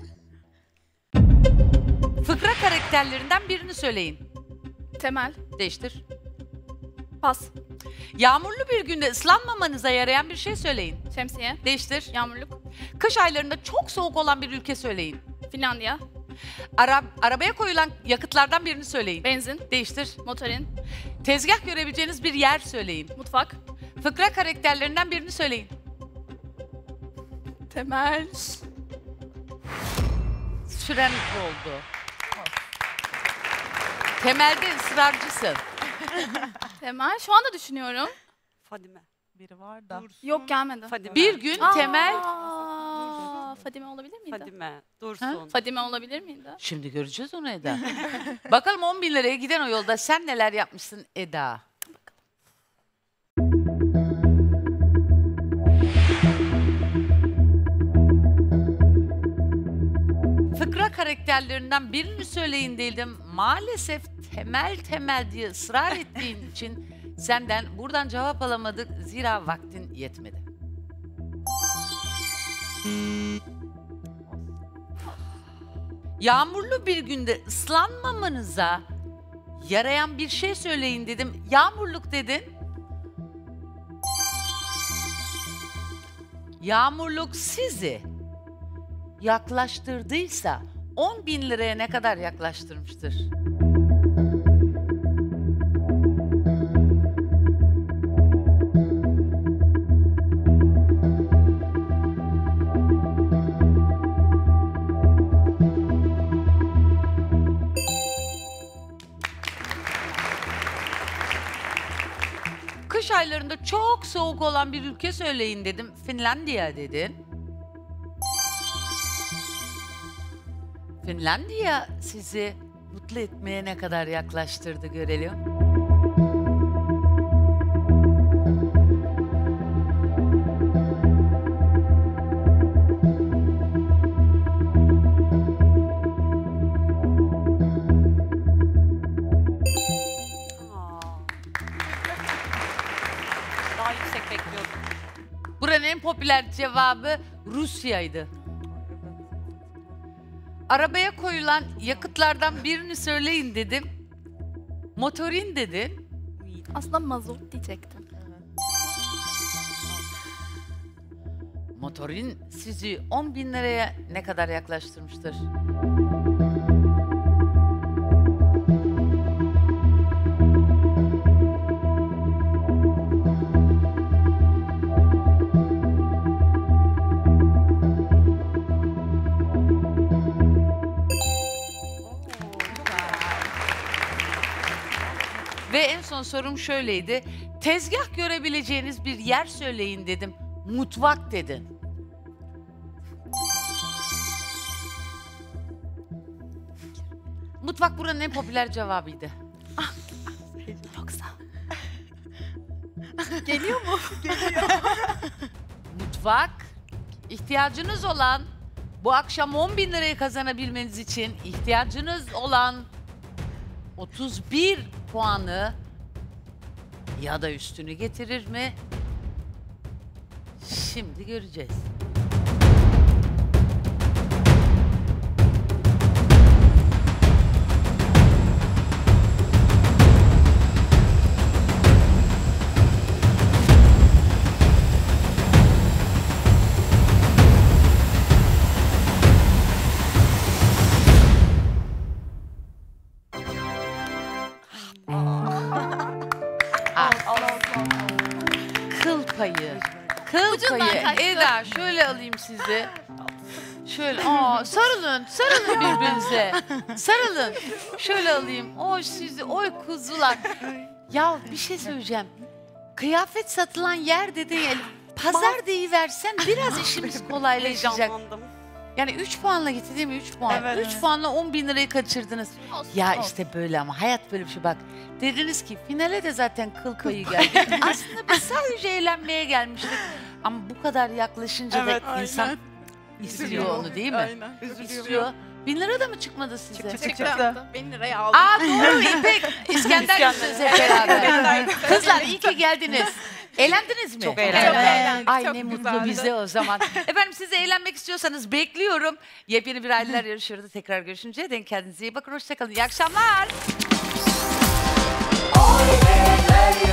Fıkra karakterlerinden birini söyleyin. Temel. Değiştir. Pas. Yağmurlu bir günde ıslanmamanıza yarayan bir şey söyleyin. Şemsiye. Değiştir. Yağmurluk. Kış aylarında çok soğuk olan bir ülke söyleyin. Finlandiya. Ara, arabaya koyulan yakıtlardan birini söyleyin. Benzin. Değiştir. Motorin. Tezgah görebileceğiniz bir yer söyleyin. Mutfak. Fıkra karakterlerinden birini söyleyin. Temel. Süren oldu. Temelde ısrarcısın. Temel. Şu anda düşünüyorum. Fadime. Biri var da. Yok gelmedi. Fadime. Bir gün Aa, Temel... Fadime olabilir miydi? Fadime. Dursun. Ha? Fadime olabilir miydi? Şimdi göreceğiz onu Eda. Bakalım on bin liraya giden o yolda sen neler yapmışsın Eda? Fıkra karakterlerinden birini söyleyin dedim. Maalesef temel temel diye ısrar ettiğin için senden buradan cevap alamadık. Zira vaktin yetmedi. Yağmurlu bir günde ıslanmamanıza yarayan bir şey söyleyin dedim. Yağmurluk dedin. Yağmurluk sizi yaklaştırdıysa on bin liraya ne kadar yaklaştırmıştır? Kış aylarında çok soğuk olan bir ülke söyleyin dedim. Finlandiya dedin. Finlandiya sizi mutlu etmeye ne kadar yaklaştırdı görelim. Daha yüksek bekliyordum. Buranın en popüler cevabı Rusya'ydı. Arabaya koyulan yakıtlardan birini söyleyin dedim. Motorin dedin. Aslında mazot diyecektim. motorin sizi on bin liraya ne kadar yaklaştırmıştır? Ve en son sorum şöyleydi. Tezgah görebileceğiniz bir yer söyleyin dedim. Mutfak dedin. Mutfak buranın en popüler cevabıydı. Ah, yoksa. Geliyor mu? Mutfak, ihtiyacınız olan, bu akşam on bin lirayı kazanabilmeniz için ihtiyacınız olan otuz bir puanı ya da üstünü getirir mi? Şimdi göreceğiz. Kıl payı. Kıl payı. Eda şöyle alayım sizi. Şöyle. Aa, sarılın. Sarılın birbirinize. Sarılın. Şöyle alayım. Oy sizi. Oy kuzular. Ya bir şey söyleyeceğim. Kıyafet satılan yer dedin ya. Pazar deyiversen biraz işimiz kolaylaşacak. Heyecanlandım. Yani üç puanla gitti değil mi? üç puan. Evet. üç puanla on bin lirayı kaçırdınız. Ya işte böyle ama hayat böyle bir şey bak. Dediniz ki finale de zaten kıl payı geldi. Aslında biz sadece eğlenmeye gelmiştik. Ama bu kadar yaklaşınca Evet, da insan aynen. istiyor onu değil mi? Aynen. İstiyor. Bin lira da mı çıkmadı size? Çıktı. Çıktı. Bin liraya aldım. Aa doğru İpek. İskender misiniz hep beraber? Kızlar iyi ki geldiniz. Eğlendiniz mi? Çok eğlendik. Çok eğlendik, Ay çok ne mutlu güzeldi. bize o zaman. Efendim siz de eğlenmek istiyorsanız bekliyorum. Yepyeni bir aileler yarışıyordu. Tekrar görüşünceye denk kendinize iyi bakın. Hoşçakalın. İyi akşamlar. Aileler